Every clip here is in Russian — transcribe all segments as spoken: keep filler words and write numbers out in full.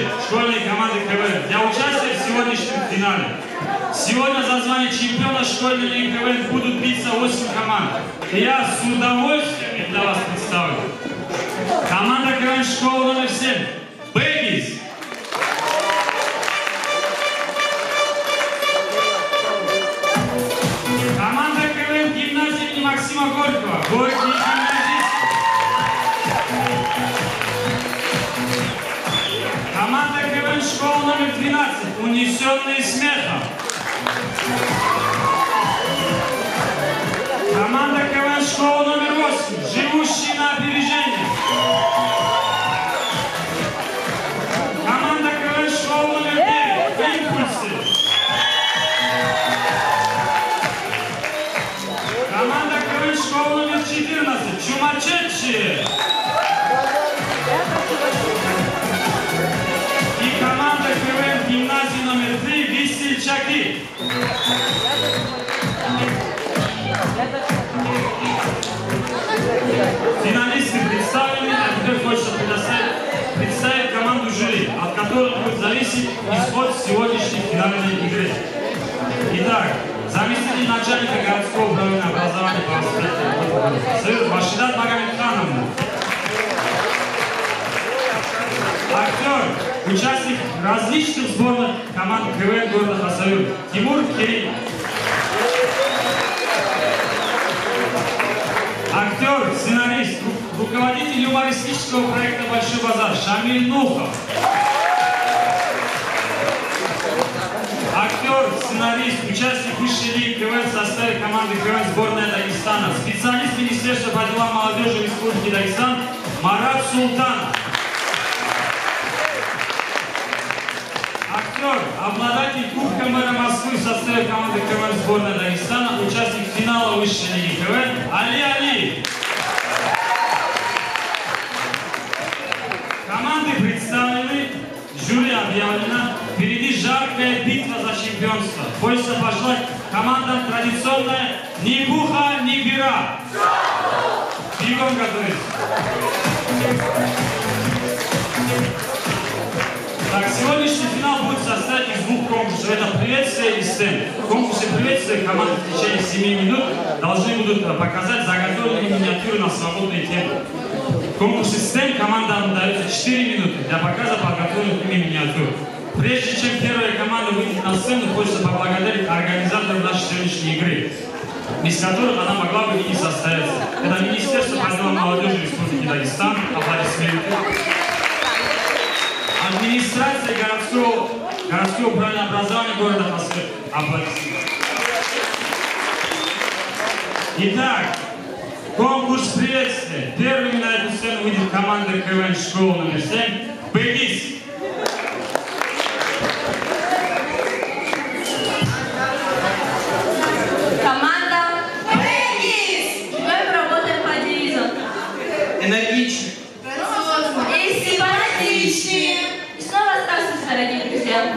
школьной команды КВН для участия в сегодняшнем финале. Сегодня за звание чемпиона школьной лиги КВН будут биться восемь команд. И я с удовольствием их для вас представлю. Команда КВН школы номер семь. Бэггис. Команда КВН гимназии имени Максима Горького. Горький гимназист. Команда КВН школы номер двенадцать. Унесенные смехом. Команда КВН школы номер восемь. Живущие на опережение. Команда КВН школы номер девять. Импульсы. Команда КВН школы номер четырнадцать. Чумачечие. И команда КВН гимназии номер три. Весельчаки. Финалисты представлены, а теперь хочется предоставить, представить команду жюри, от которой будет зависеть исход сегодняшней финальной игры. Итак, заместитель начальника городского управления образования по воспитанию Вашидат Магомедхановна. Актер, участник различных сборных команд КВН города Хасавюрт Тимур Керим. Актер, сценарист, руководитель юмористического проекта «Большой базар» Шамиль Нухов. Актер, сценарист, участник высшей лиги КВН в составе команды КВН сборная Дагестана, специалист Министерства по делам молодежи Республики Дагестан Марат Султанов. Актер, обладатель Кубка мэра Москвы в составе команды КВН сборная Дагестана, участник финала высшей лиги КВН Али Алиев. Команды представлены, жюри объявлено. Впереди жаркая битва за чемпионство. Хочется пожелать командам традиционная ни буха, ни бира. Бегом готовиться. Так, сегодняшний финал будет состоять из двух конкурсов. Это приветствие и стенд. В конкурсе приветствия команды в течение семи минут должны будут показать заготовленные миниатюры на свободные темы. В конкурсе стенд командам дается четыре минуты для показа подготовленных ими миниатюр. Прежде чем первая команда выйдет на сцену, хочется поблагодарить организаторов нашей сегодняшней игры, без которых она могла бы и не состояться. Это Министерство по делам молодежи Республики Дагестан, аплодисменты. Администрация городского, городского управления образования города Хасавюрт. Аплодисменты. Итак, конкурс приветствия. Первыми на эту сцену выйдет команда КВН школы номер семь «Бэггис». Команда «Бэггис». Мы работаем по девизу. Энергично. И симпатичнее. И снова здравствуйте, дорогие друзья.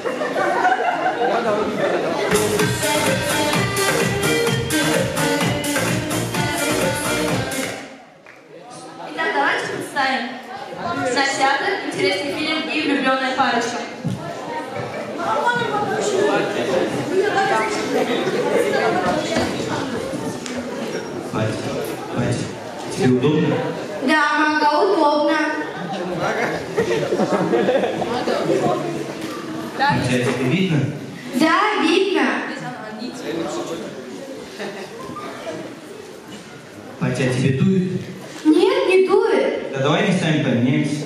Итак, давайте представим наш театр, интересный фильм и влюбленная парочка. Батя, батя, тебе удобно? Да, мага, удобно. Батя, тебе видно? Да, видно. Батя, тебе дует? Нет, не дует. Да давай местами поменяемся.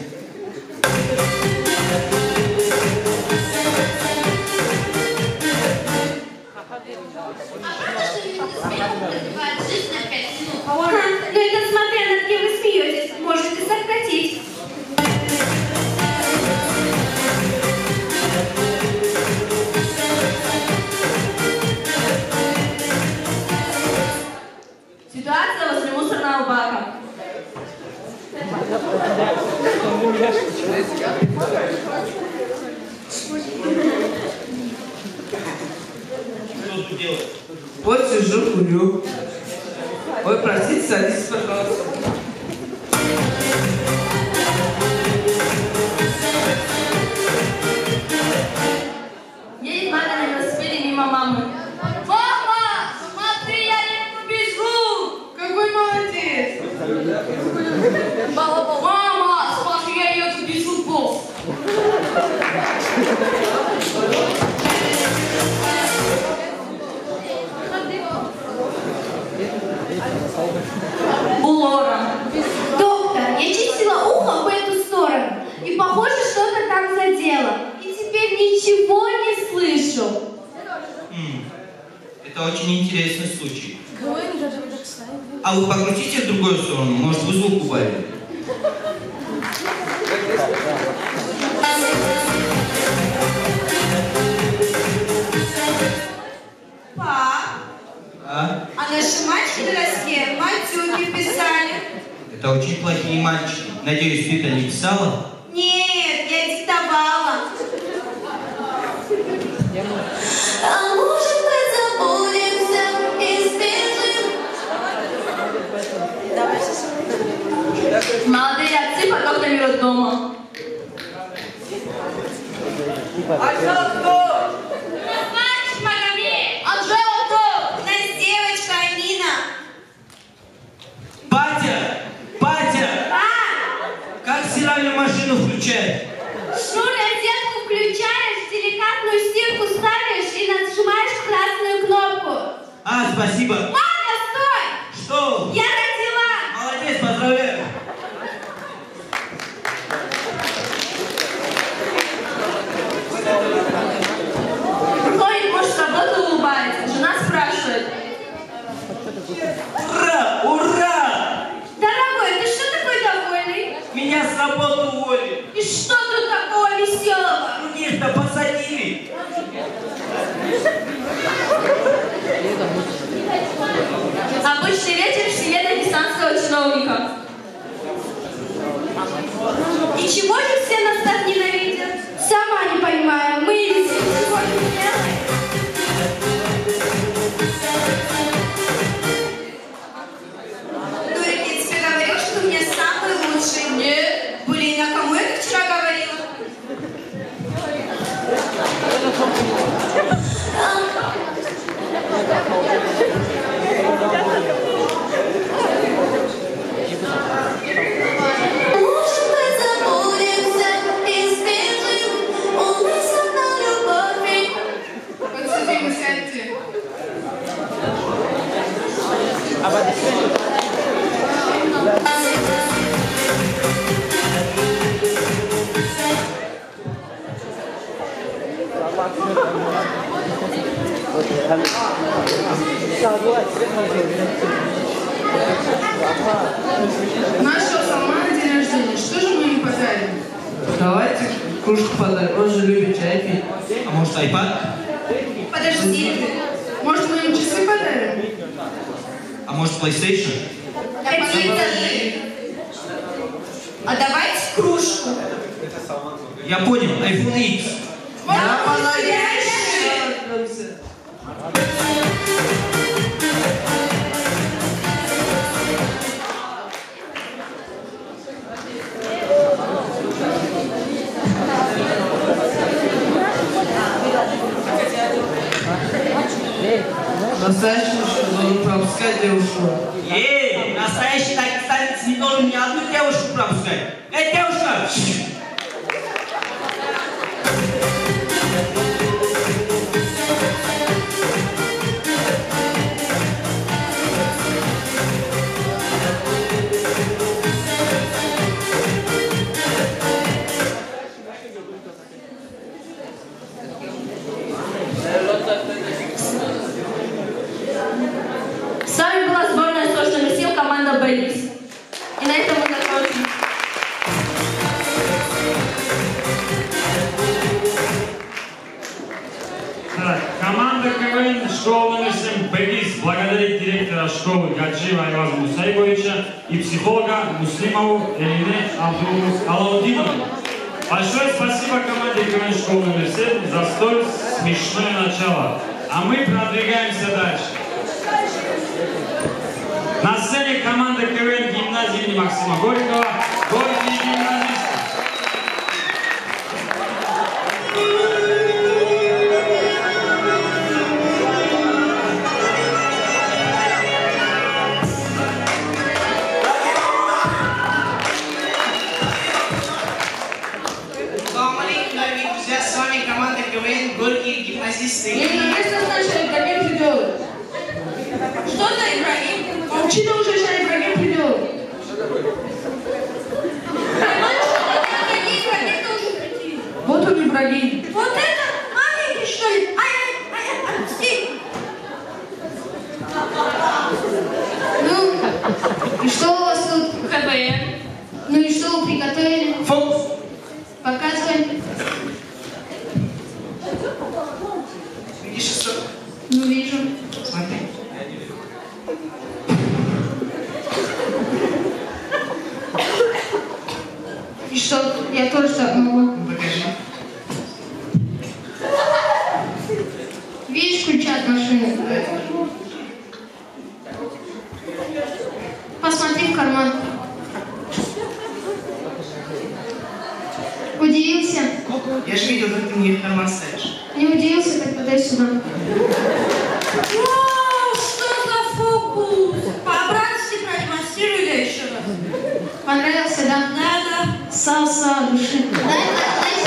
Ну это смотря над кем вы смеетесь, можете сократить. Ситуация возле мусорного бака. Что тут делать? Вот сижу, курю. Ой, простите, садитесь, пожалуйста. Мама, смотри, я ее тут без футбол. Лора. Доктор, я чистила ухо в эту сторону. И похоже, что-то там задело. И теперь ничего не слышу. М, Это очень интересный случай. А вы покрутите в другую сторону, может вы звук убавили? Пап, А? а наши мальчики на доске матюки писали. Это очень плохие мальчики. Надеюсь, ты это не писала? Нет, я диктовала. А может, мы забудемся и сбежим? Молодые отцы потом берут дома. Мальчик, Магомед! Анжела, кто? У нас девочка Амина. Батя! Батя! А, Как стиральную машину включать? шнур розетку включаешь, деликатную стирку ставишь и нажимаешь красную кнопку. А, спасибо. Мама, стой! Что? Я родила! Молодец, поздравляю. Приходит муж с работы, улыбается. Жена спрашивает. Ура! Ура! Дорогой, ты что такой довольный? Меня с работы уволили. И что тут такого веселого? Других-то посадили. Обычный вечер в семье дагестанского чиновника. И чего же все нас так ненавидят? Сама не понимаю, мы ведь ничего не делаем. Дурик, я тебе говорил, что у меня самый лучший. Нет. Блин, а кому я так вчера говорила? Может, мы забудемся и сбежим? У нас одна любовь. Подсуди, мы сядьте. Нашего Салмана день рождения. Что же мы ему подарим? Давайте кружку подарим, он же любит чай пить. А может, айпад? Подожди ты. Может, мы ему часы подарим? А может, PlayStation? Годится ты. А давайте кружку. Я понял, iPhone X. Я Радуемся. Настоящий должен пропускать девушку. Эй, настоящий дагестанец не должен ни одну девушку пропускать. Эй, девушка! С вами была сборная сочных сил команда «Бэйбис». И на этом мы закончим. Так, команда КВН школы номер семь «Бэйбис» благодарит директора школы Гаджиева Айваза Мусаевича и психолога Муслимову Элине Алаудинову. Большое спасибо команде КВН школы номер семь за столь смешное начало. А мы продвигаемся дальше. На сцене команда КВН гимназии имени Максима Горького, горькие гимназисты. Дагестан! Что у вас тут? КВН. Ну и что вы приготовили? Фокус. Показывай. Видишь что? Ну, вижу. Смотри. И что? Я тоже так могу. Покажи. Видишь, ключи от машины? Посмотри в карман. Удивился? Я же видел, как ты мне в карман ставишь. Не удивился, так подай сюда. Вау, что за фокус? По-братски продемонстрируй еще раз. Понравился, да? Да, да. Са-са, души. Дай, дай, дай.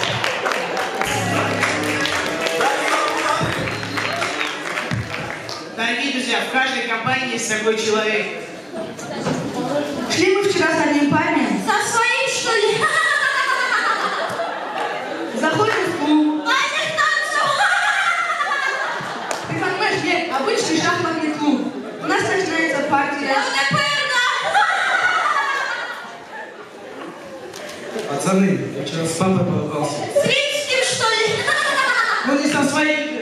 Дорогие друзья, в каждой компании есть такой человек. Шли мы вчера с одним парнем. Со своим, что ли? Заходим в клуб. Ваня танцев! Ты понимаешь, нет, обычный шахматный клуб. У нас начинается партия. Пацаны, я вчера с папой поругался. С Римским, что ли? Ну не со своим.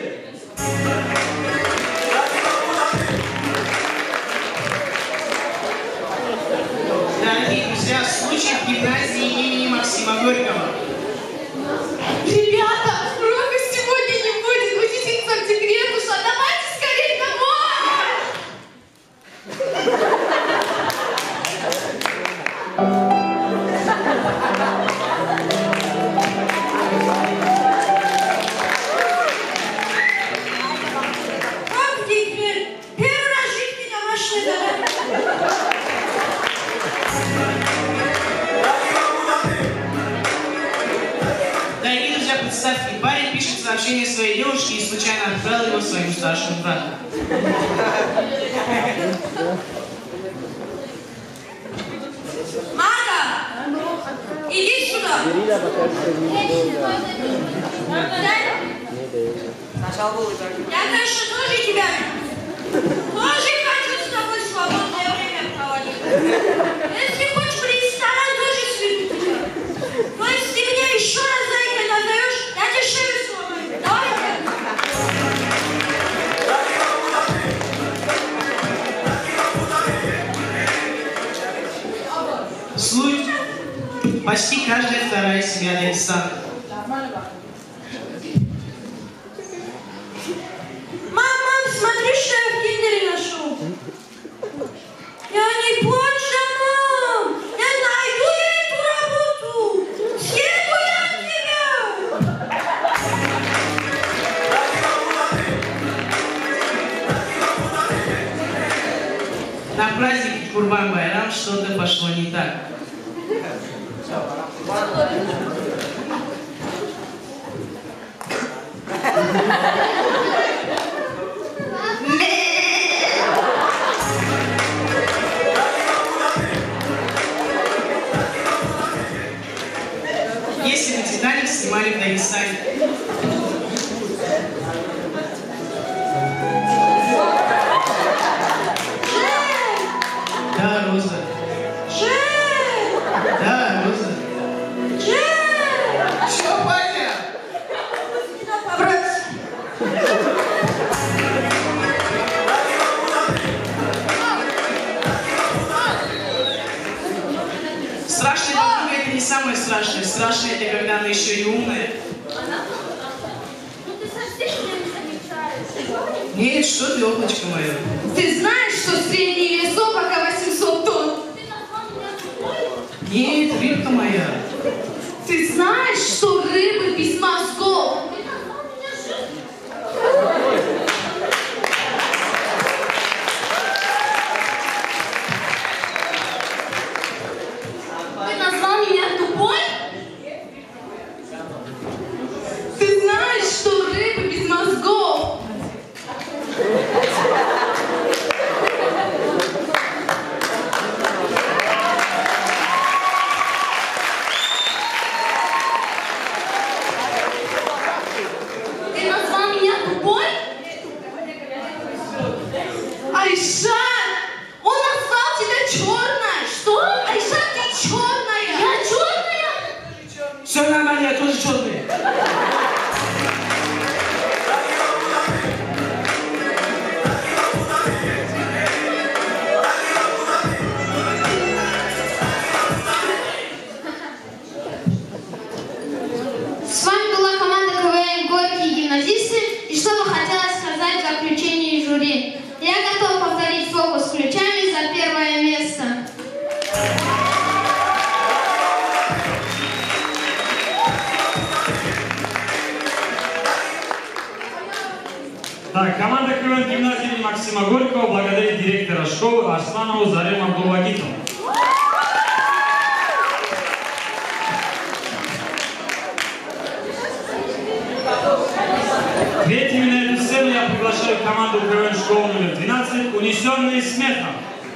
Дорогие друзья, случай в гимназии имени Максима Горького. Ребята, урока сегодня не будет. Учительница в декрет ушла. Давайте скорее Как декрет? Первый раз в жизни домашний задание. Дорогие друзья, представьте, парень пишет сообщение своей девушке и случайно отправил его своему старшему брату. Мага, иди сюда. Я, конечно, тоже тебя тоже хочу с тобой свободное время проводить. Если хочешь в ресторан, тоже сведу тебя. Но если ты меня еще раз зайкой назовешь, я тебе шею сломаю. Давай. Суть почти каждая вторая семья Дагестана. Мам, мам, смотри, что я в Киндере нашел. Я не плачу, мам. Я найду эту работу. Съеду я от тебя. На празднике Курбан-Байрам что-то пошло не так. Если бы «Титаник» снимали в Дагестане. Да, Роза. Жень! Да, Роза. Жень! Что, Ваня? Побраться. Страшная подруга — это не самое страшное. Страшное — это когда она еще и умная. Ну ты совсем меня не замечаешь. Нет, что ты, облачко мое. Ты знаешь, что средний вес облака восемьсот тонн? Ты назвал меня тупой? Нет, рыбка моя. Ты знаешь, что рыбы без мозгов? Ты назвал меня жизнью. Ты назвал меня тупой? Ты знаешь, что рыбы без мозгов? Так, команда КВН гимназии имени Максима Горького благодарит директора школы Арсланову Зарему Абдулвагитову. Третьими на эту сцену я приглашаю команду КВН школы номер двенадцать «Унесенные смехом».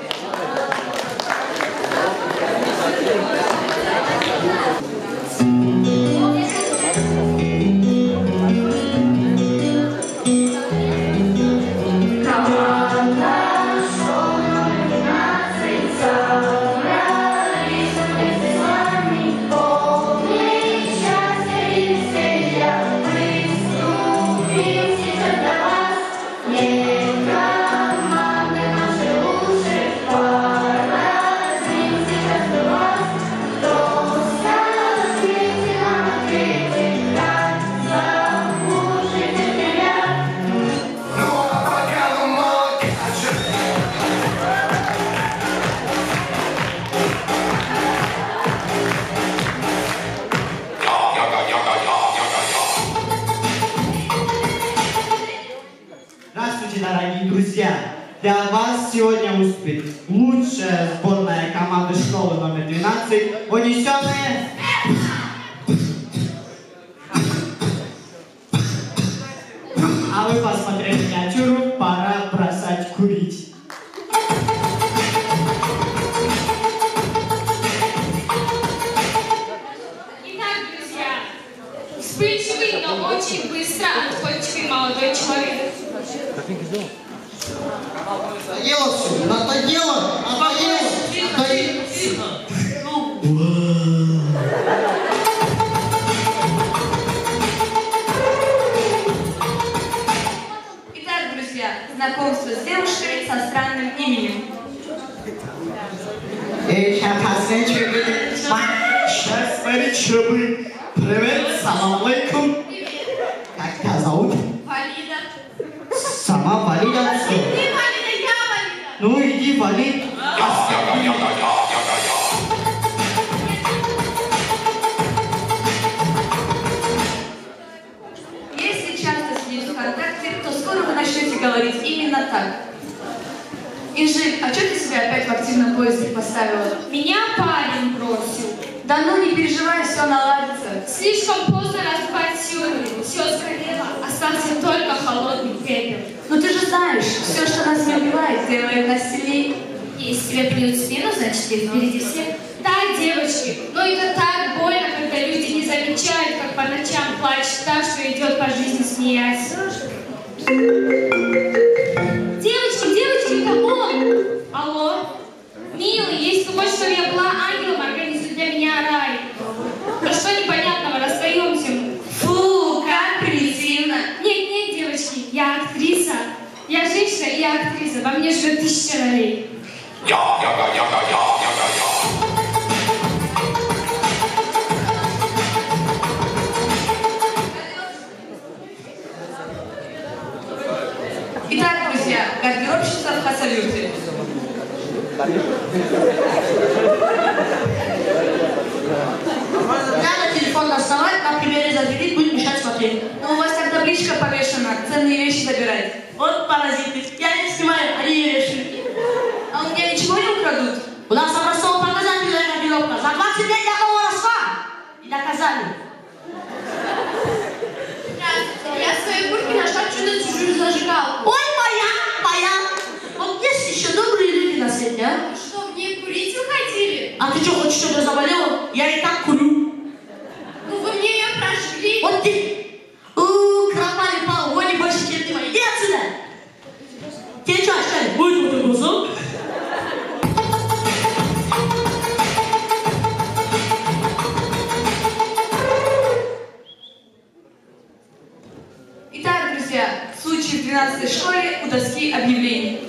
Дорогие друзья, для вас сегодня выступит лучшая сборная команды школы номер двенадцать «Унесенные». А вы посмотрели миниатюру, пора бросать курить. Итак, друзья, вспыльчивый, но очень быстро отходчивый молодой человек. Надоело все, надоело, надоело, надоело. Итак, друзья, знакомство с девушкой со странным именем. Эй, сейчас смотри, привет, салам алейкум. Как тебя зовут? Валида. Сама Валида. Иди, Валида, я Валида. Ну иди, Валид. Если часто с ней в контакте, то скоро вы начнете говорить именно так. Инжи, а что ты себя опять в активном поиске поставила? Меня парень бросил. Да ну не переживай, все наладится. Слишком поздно разбивать силы. Все сгорело, остался только холодный пепел. Ну ты же знаешь, все, что нас не убивает, делает нас сильнее. Если тебе плюют в спину, значит ты впереди всех. Да, девочки, но это так больно, когда люди не замечают, как по ночам плачет та, что идет по жизни смеясь. Девочки, девочки, это он! Алло? Милый, если ты хочешь, чтобы я была ангелом, организуй для меня рай. Да что непонятного, расстаемся. Фу, как примитивно. Нет, нет, девочки, я актриса. Я женщина и я актриса. Во мне живет тысяча ролей. Итак, друзья, гардеробщица в Хасавюрте. Надо телефон доставать, а примере заделить, будет мешать смотреть. Ну, у вас так табличка повешена, ценные вещи забирать. Вот паразиты. Я не снимаю, они не вешают. А у меня ничего не украдут? У нас образцово-показательная гардеробка. За двадцать лет такого росла. И доказали. Здравствуйте, я в своей куртке нашла чудо-чужую зажигалку. Ой, моя, моя. Вот есть еще добрые люди на свете, а? Что, в ней курить уходили? А ты что, хочешь, чтобы я заболела? Я и так курю. Ну, вы мне ее прожгли. Вот ты. У, кропали пал, вони больше терпима. Иди отсюда. Тебе что, что ли? Будет вот такой звук? Итак, друзья, случай в двенадцатой школе у доски объявлений.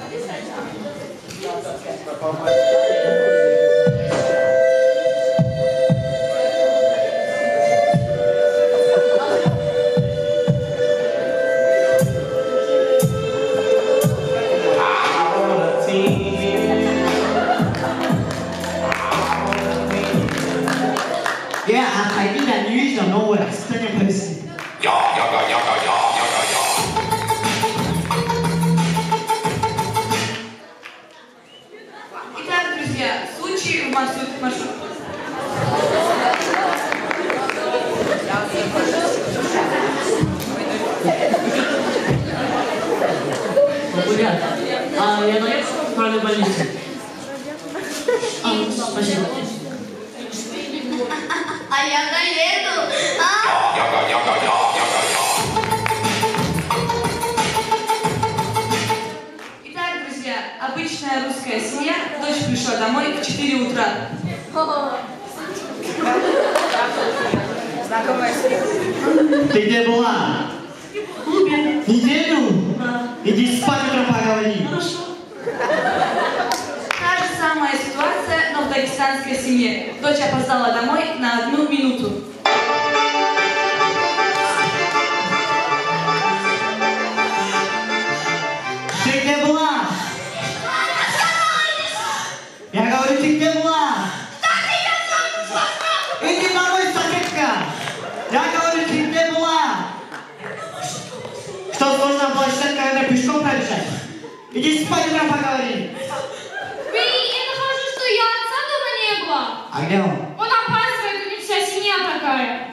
Yeah, I think I knew you don't know what I'm saying. Yeah, yeah, yeah, yeah, yeah, yeah, yeah, yeah. ведущий в маршрут. маршрут. Популярно. А я наеду в центральной больнице. А, спасибо. А я доеду. Итак, друзья, обычная русская семья. Дочь пришла домой в четыре утра. Ты где была? Неделю? Иди спать, утром поговори. Та же самая ситуация, но в дагестанской семье. Дочь опоздала домой на одну минуту. Ты где была? Я говорю, ты где была? Иди домой, соседка. Я говорю, ты где была? Что сложно было шестьдесят километров пешком пробежать? Иди спать, утром поговори. Эй, это хорошо, что я отца дома не было. А где он? Он опаздывает, у них вся семья такая.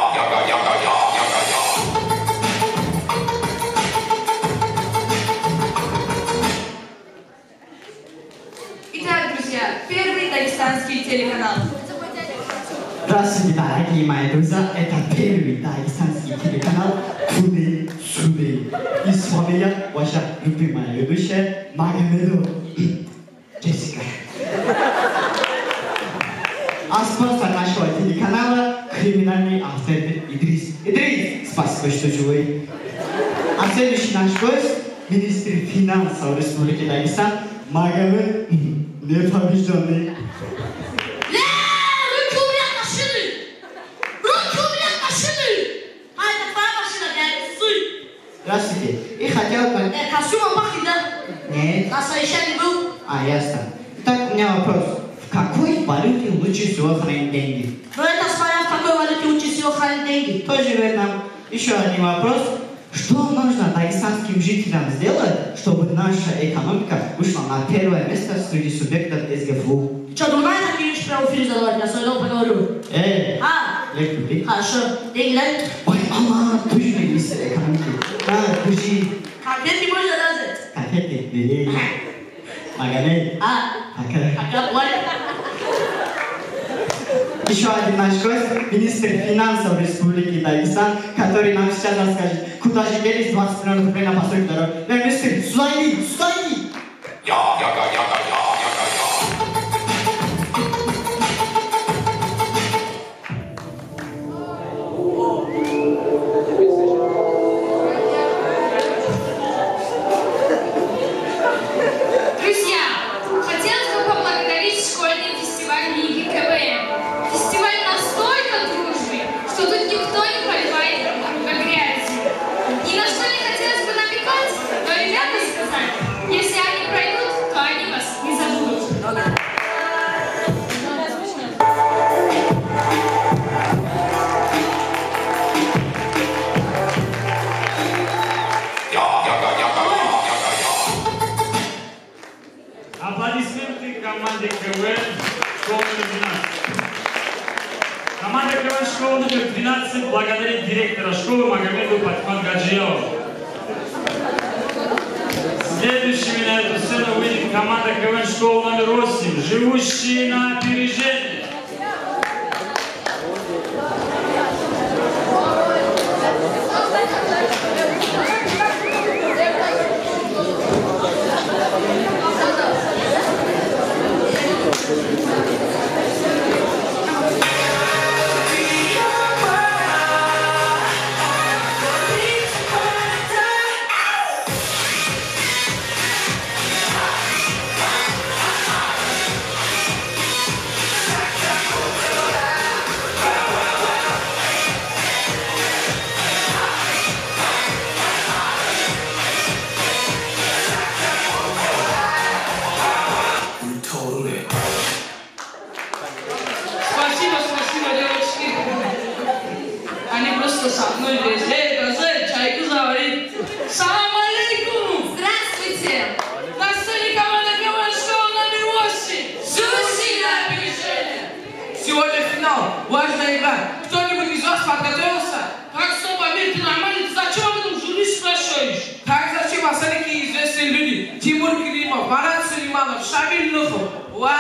Итак, друзья, первый дагестанский телеканал. Здравствуйте, дорогие мои друзья. Это первый дагестанский телеканал Туды Суды. И с вами я, ваша любимая ведущая Магомедова Джессика. А спонсор нашего телеканала — криминальный авторитет Идрис. Идрис, спасибо, что живой. А следующий наш гость — министр финансов Республики Дагестан Магомед Непобежденный. Здравствуйте. И хотел бы... Э, костюмом пахнет, да? Нет. На совещании был? А, ясно. Итак, у меня вопрос. В какой валюте лучше всего хранить деньги? Ну это смотря в какой валюте лучше всего хранить деньги. Тоже в этом. Еще один вопрос. Что нужно дагестанским жителям сделать, чтобы наша экономика вышла на первое место среди субъектов эс гэ эф у? Что, другая такие вещи прямо в эфире задавать? Я с вами поговорю. Эй, А, лекли. хорошо. Деньги дай. Ой, мама, точно министр экономики. Да, пусть. Конфетки можно раздать? Конфеты, бери. Магомед. А, Пока. пока, понял. Еще один наш гость, министр финансов Республики Дагестан, который нам сейчас расскажет, куда же делись двадцать миллионов рублей на постройку дорог. Да, министр, сюда иди, сюда иди! Друзья, хотелось бы поблагодарить школьный фестиваль Лиги ка вэ эм. Фестиваль настолько дружный, что тут никто не поливает друг друга грязью. Ни на что не хотелось бы намекать, но ребята сказали, если они пройдут, то они вас не забудут. Аплодисменты команде ка вэ эм школы номер двенадцать. Команда ка вэ эм школы номер двенадцать благодарит директора школы Магомеду Патимат Гаджиеву. Следующими на эту сцену выйдет команда ка вэ эм школы номер восемь, живущие на опережении. Важная игра. Кто-нибудь из вас подготовился? Так, стоп, Амир, ты нормальный? Ты зачем об этом журналист спрашиваешь? Так зачем остальные известные люди? Тимур Климов, Марат Сулейманов, Шамиль Нухов. Ва!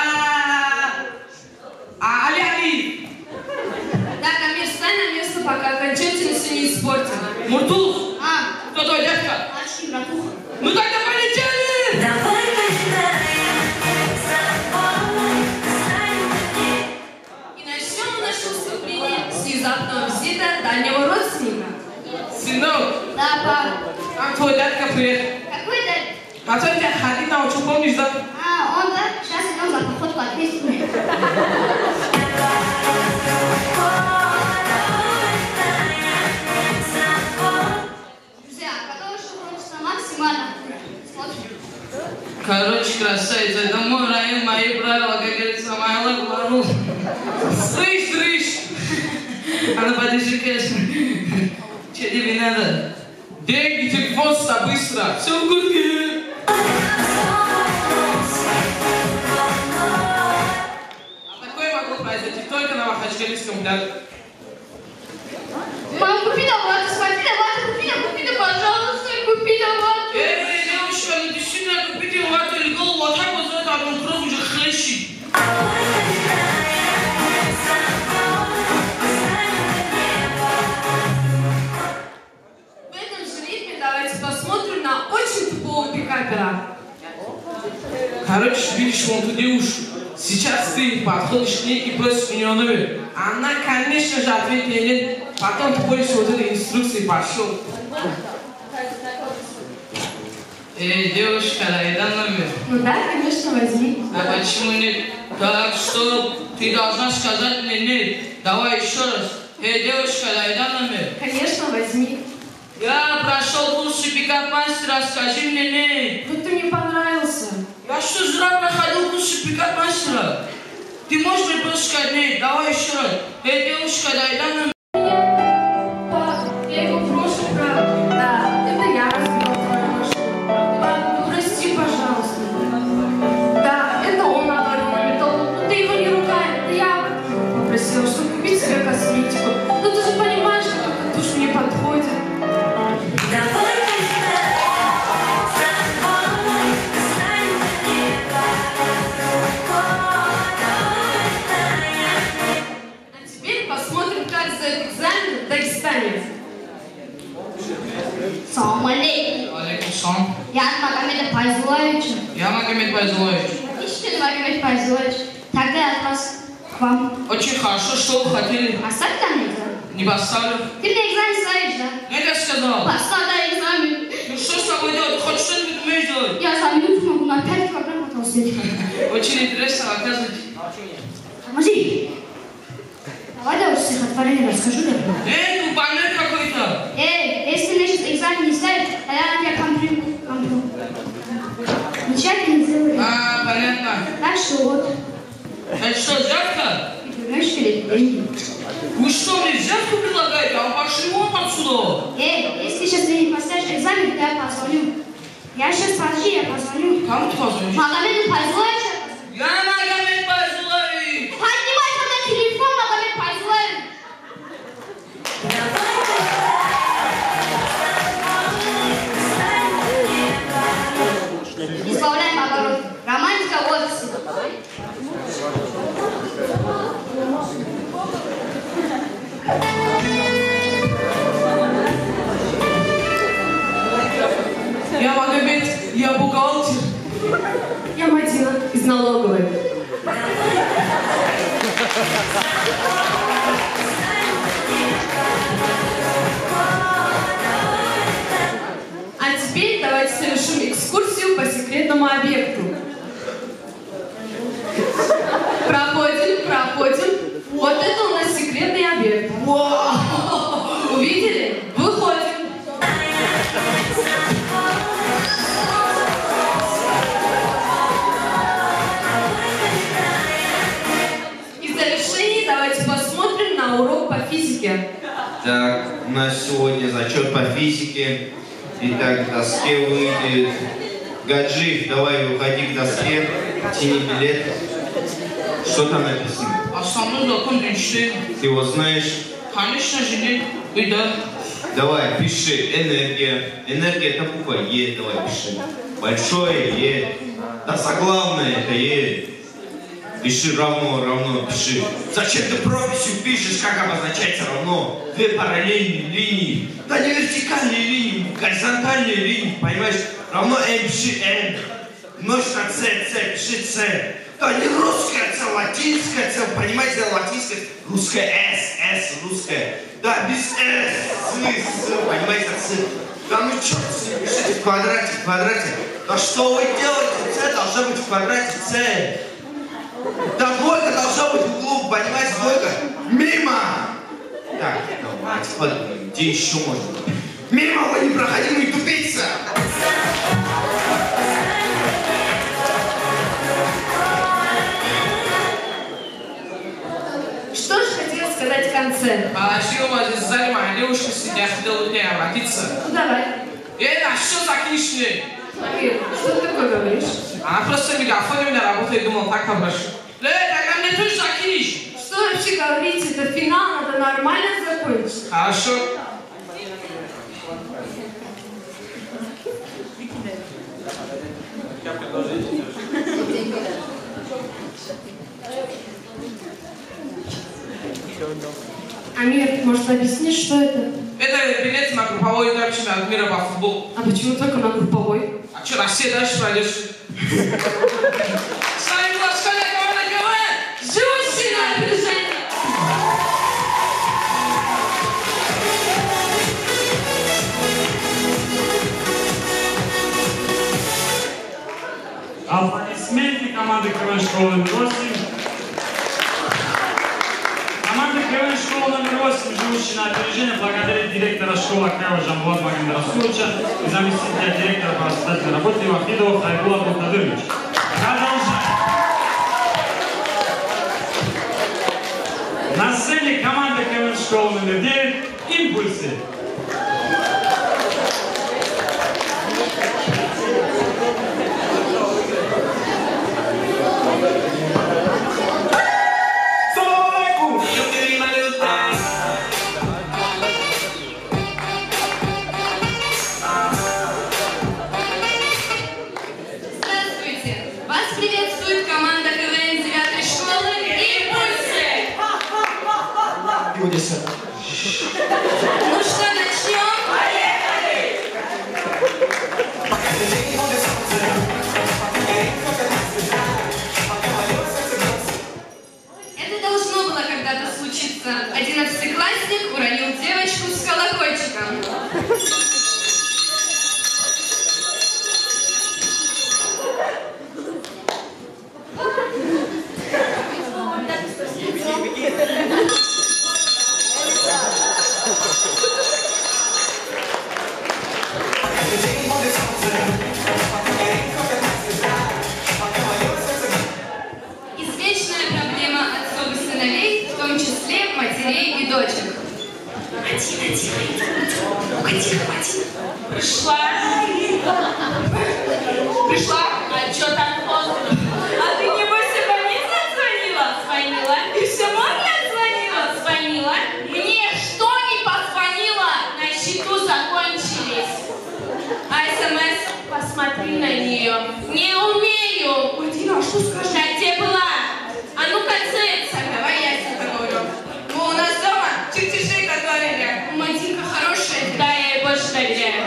А Али Алиев. Так, Амир, встань на место, пока окончательно все не испортено. Муртуз, А, кто твой дядька? мальчики, братуха. Ну тогда полетели! Давай И начнем наше выступление с внезапного визита дальнего родственника. Сынок, Да, пап. там твой дядька приехал. Какой дядь? Который тебя ходить научил, помнишь, да? А, он, да? Сейчас идем за походку ответственную. Друзья, готовы, что хочется максимально? Смотрим. Короче, красавица, это мой район, мои правила, как говорится, моя лак. Слышь, слышь! А ну подержи кэш. Че тебе надо? Деньги, телефон, сюда быстро. Все в гурке. А такое могло произойти только на Махачкалинском пляже. Мам, купи давай, смотри, давай, купи, купи, пожалуйста, купи давай. Эй, девушка, ну ты сильно купите вату или голову, вот так вот за это одну кровь уже хлещет. В этом же ритме давайте посмотрим на очень тупого пикапера. Короче, видишь вон ту девушку. Сейчас ты подходишь к ней и просишь у нее номер. Она, конечно же, ответит нет. Потом ты будешь вот этой инструкции пошел. Эй, девушка, дай номер. Ну да, конечно, возьми. А почему нет? Так что ты должна сказать мне нет. Давай еще раз. Эй, девушка, дай номер. Конечно, возьми. Я прошел курсы пикап-мастера, скажи мне нет. Вот ты мне понравился. Я что, зря проходил курсы пикап-мастера? Ты можешь мне просто сказать нет? Давай еще раз. Эй, девушка, дай номер. Пап, я его прошу, правда. Да, это я разбила твою машину. Пап, ну прости, пожалуйста. Да, это он навалил на металл. Ну ты его не ругай, это я попросила, чтобы купить себе косметику. Ну ты же понимаешь, что эта тушь мне подходит. А теперь посмотрим, как сдает экзамен дагестанец. Салам алейкум. Алейкум салам. Я от Магомеда Пайзуловича. Я Магомед Пайзулович. Отлично, Магомед Пайзулович. Тогда от вас к вам. Очень хорошо, что вы хотели. Оставь там экзамен. Не поставлю. Ты мне экзамен ставишь, да? Нет, я сказал. Поставь да, экзамен. Ну что с тобой делать? Хоть что-нибудь умеешь делать? Я за минуту могу на пять килограмм потолстеть. Очень интересно, оказывается. Тормози. Давай я уж стихотворение расскажу, да? Эй, ну больной какой-то. Эй, если мне сейчас экзамен не ставишь, тогда я на тебя комплю. комплю. Ничего не сделаю. А, понятно. Так что вот. Это что, взятка? Ты понимаешь, перед деньги. Вы что, мне взятку предлагаете? А пошли вон отсюда. Эй, если сейчас ты не поставишь экзамен, то я позвоню. Я сейчас подожди, я позвоню. Кому ты позвонишь? Магомеду Пайзуловичу. Я Магомед Пайзулович. Поднимай тогда телефон, Магомед Пайзулович. Избавляем оборот. Романтика вот. Я Магомед, я бухгалтер. Я Мадина из налоговой. А теперь давайте совершим экскурсию по секретному объекту. Проходим, проходим. Вот это у нас секретный объект. Вау! Увидели? Выходим. И в завершении давайте посмотрим на урок по физике. Так, у нас сегодня зачет по физике. Итак, к доске выйдет. Гаджи, давай выходи к доске, тяни билет. Что там написано? Основной закон Эйнштейна. Ты его знаешь? Конечно же, нет. И да. Давай, пиши. Энергия. Энергия это буква Е. Давай, пиши. Большое Е. Да заглавное это Е. Пиши равно, равно, пиши. Зачем ты прописью пишешь, как обозначается равно? Две параллельные линии. Да не вертикальные линии, горизонтальные линии, понимаешь? Равно М, пиши М. Множь на С, С, пиши С. Да не русская С, латинская С, понимаете, латинская, русская С, С, русская. Да, без С, С, С, понимаете, С. Да ну черт с ним, пишите в квадрате, в квадрате. Да что вы делаете? С должна быть в квадрате, С. Да двойка должна быть в углу, понимаете, двойка? Мимо! Так, давайте подумаем, где еще можно? Мимо вы непроходимый тупица! Что же хотела сказать в конце? А еще у вас здесь сзади моя девушка сидит, я хотел к ней обратиться. Ну давай. Эй, на что закишни? Амир, что ты такое говоришь? Она просто в мегафоне у меня работает, думал, так обращу. Эй, так мне тоже закинешь. Что вообще говорить? Это финал, надо нормально закончить. Хорошо. Амир, может объяснишь, что это? Это билет на групповой этап чемпионата мира по футболу. А почему только на групповой? А что, Россия дальше пройдешь? С вами была школьная команда КВН. Живущий на напряжение! Аплодисменты команды КВН школы номер восемь. Команда КВН школы номер восемь, живущая на опережение, благодарит директора школы Акаева Жамбулата Магомеда Расуловича и заместителя директора по воспитательной работе Вахидова Хайбула Абдулкадыровича. Продолжаем. На сцене команда КВН школы номер девять «Импульсы». Ну что, начнем? Поехали! Это должно было когда-то случиться. Одиннадцатиклассник уронил девочку с колокольчиком. Извечная проблема отцов и сыновей, в том числе матерей и дочек. Один, один, один, один. Пришла. Пришла? А что так поздно? А ты, небось, и больница отзвонила? Звонила. И все маме отзвонила? Звонила. Мне что не позвонила? На счету закончились. А СМС? Посмотри на нее. Не умею. Ой, Дина, а что скажешь? Я где была? А ну-ка, цепься. Давай я тебе поговорю. Ну, у нас дома чертежи готовили. Матинка хорошая. Да, я ей больше доверяю.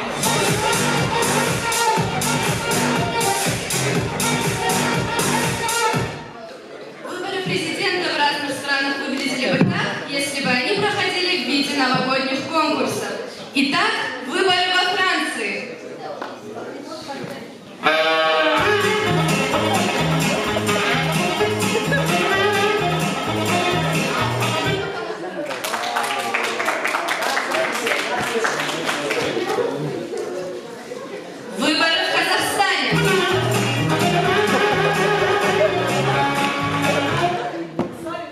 Выборы президента в разных странах выглядели бы так, если бы они проходили в виде новогодних конкурсов. Итак, выборы во Франции. Выборы в Казахстане.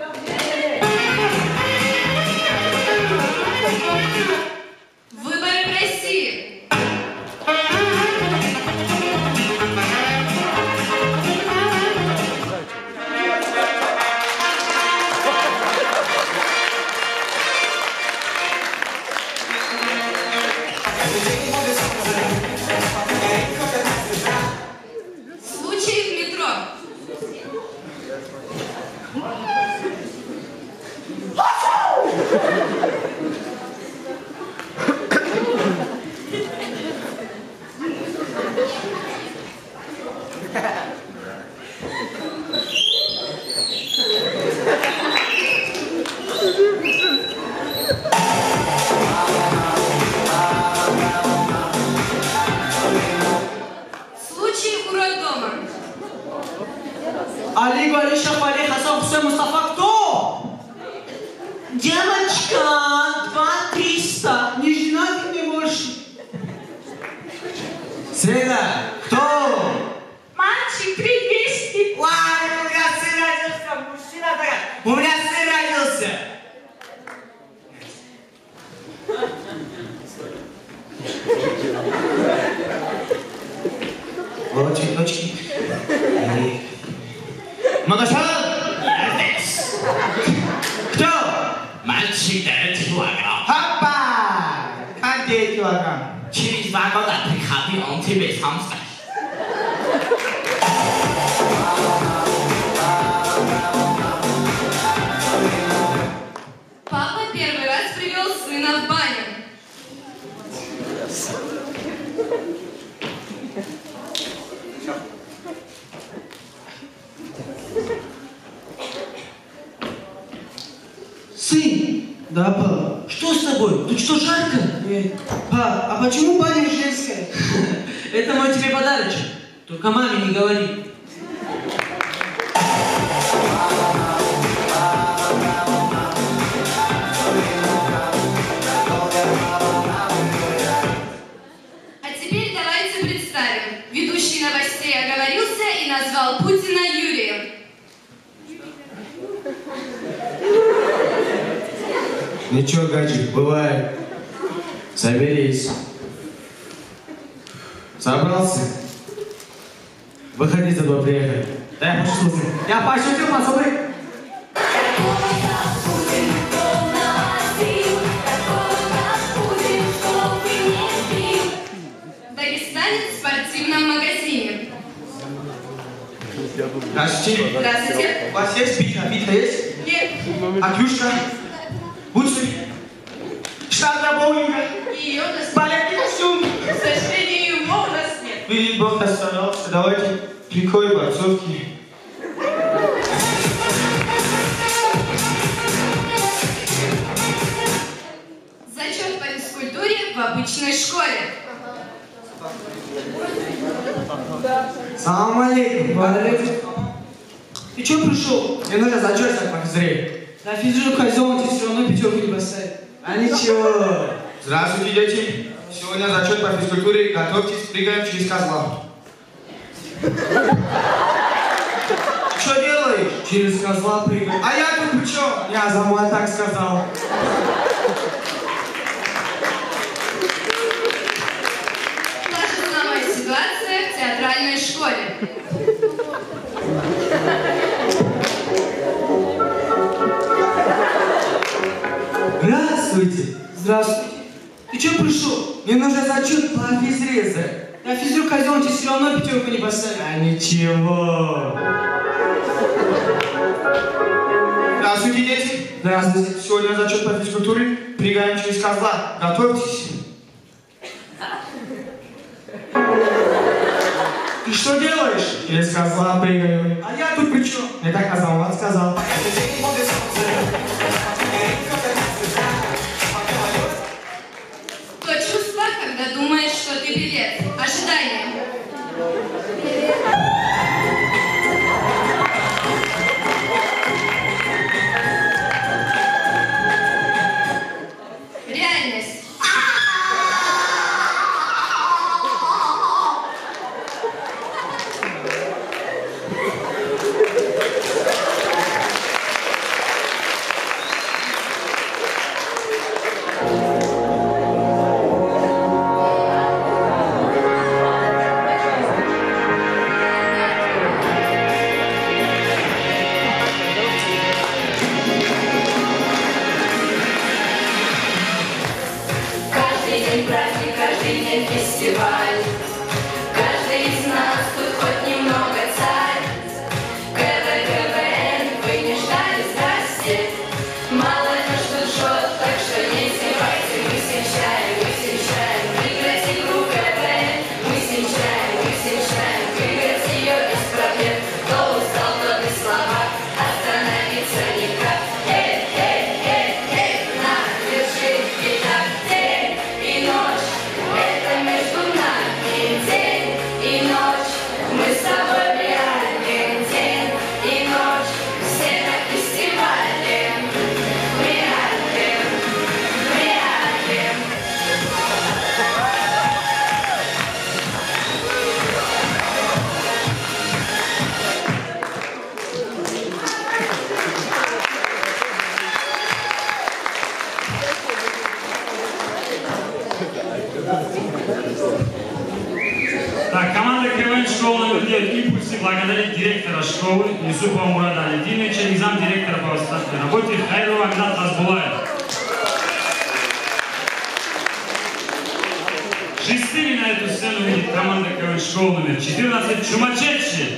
Выборы Случай у роддома. Али, Гали, Шахвали, Хасан, Хусейн, Мустафа, кто? Девочка, два триста. Не жена ты не можешь. Среда, кто? Мальчик, три двести. Вау, у меня сын родился, мужчина такая. У меня сын родился. Лодочки, дочки. Моношал! Я здесь. Кто? Мальчик девять килограмм. Хопа! Как девять килограмм? Через два года приходи, он тебе сам скажет. Папа первый раз привел сына в баню. Сын! Да, папа. Что с тобой? Тут что, жарко? Нет. Пап, а почему баня женская? Это мой тебе подарочек. Только маме не говори. А теперь давайте представим. Ведущий новостей оговорился и назвал Путина Юрием. Ничего, гаджик, бывает. Соберись. Собрался? Выходи, за тобой приехали. Да, я пошутил. Я пошутил, пацаны. Дагестанец в спортивном магазине. Здравствуйте. Здравствуйте. У вас есть пита? Пита есть? Нет. А клюшка? Бутсы? Штат для боулинга? Ее у нас Балетный костюм? К сожалению, его у нас нет. Видит Бог нас старался. Давайте трико и борцовки. Зачет по физкультуре в обычной школе. Салам алейкум. Ты что пришел? Мне нужно зачет по физре. На физру козел, ты все равно пятерку не поставит. А ничего. Здравствуйте, дети. Сегодня зачет по физкультуре. Готовьтесь, прыгаем через козла. Что делаешь? Через козла прыгаем. А я тут при чем? Я Замуа так сказал. Та же самая ситуация в театральной школе. Здравствуйте. Здравствуйте. Ты что пришел? Мне нужен зачет по физрезе. На физру козел, тебе все равно пятерку не поставит. А ничего. Здравствуйте, дети. Здравствуйте. Сегодня зачет по физкультуре. Прыгаем через козла. Готовьтесь. Ты что делаешь? Через козла прыгаю. А я тут при чем? Мне так Азамат сказал. То чувство, когда думаешь, что ты певец. Ожидание. Реальность. Каждый день праздник, каждый день фестиваль. Каждый из нас тут хоть немного царь. КВ, КВН, вы не конкурсе благодарить директора школы Юсупова Мурада Алидиновича и замдиректора по воспитательной работе Хайрова Агнат Азбулаева. Шестыми на эту сцену выйдет команда КВН школы номер четырнадцать «Чумачечи».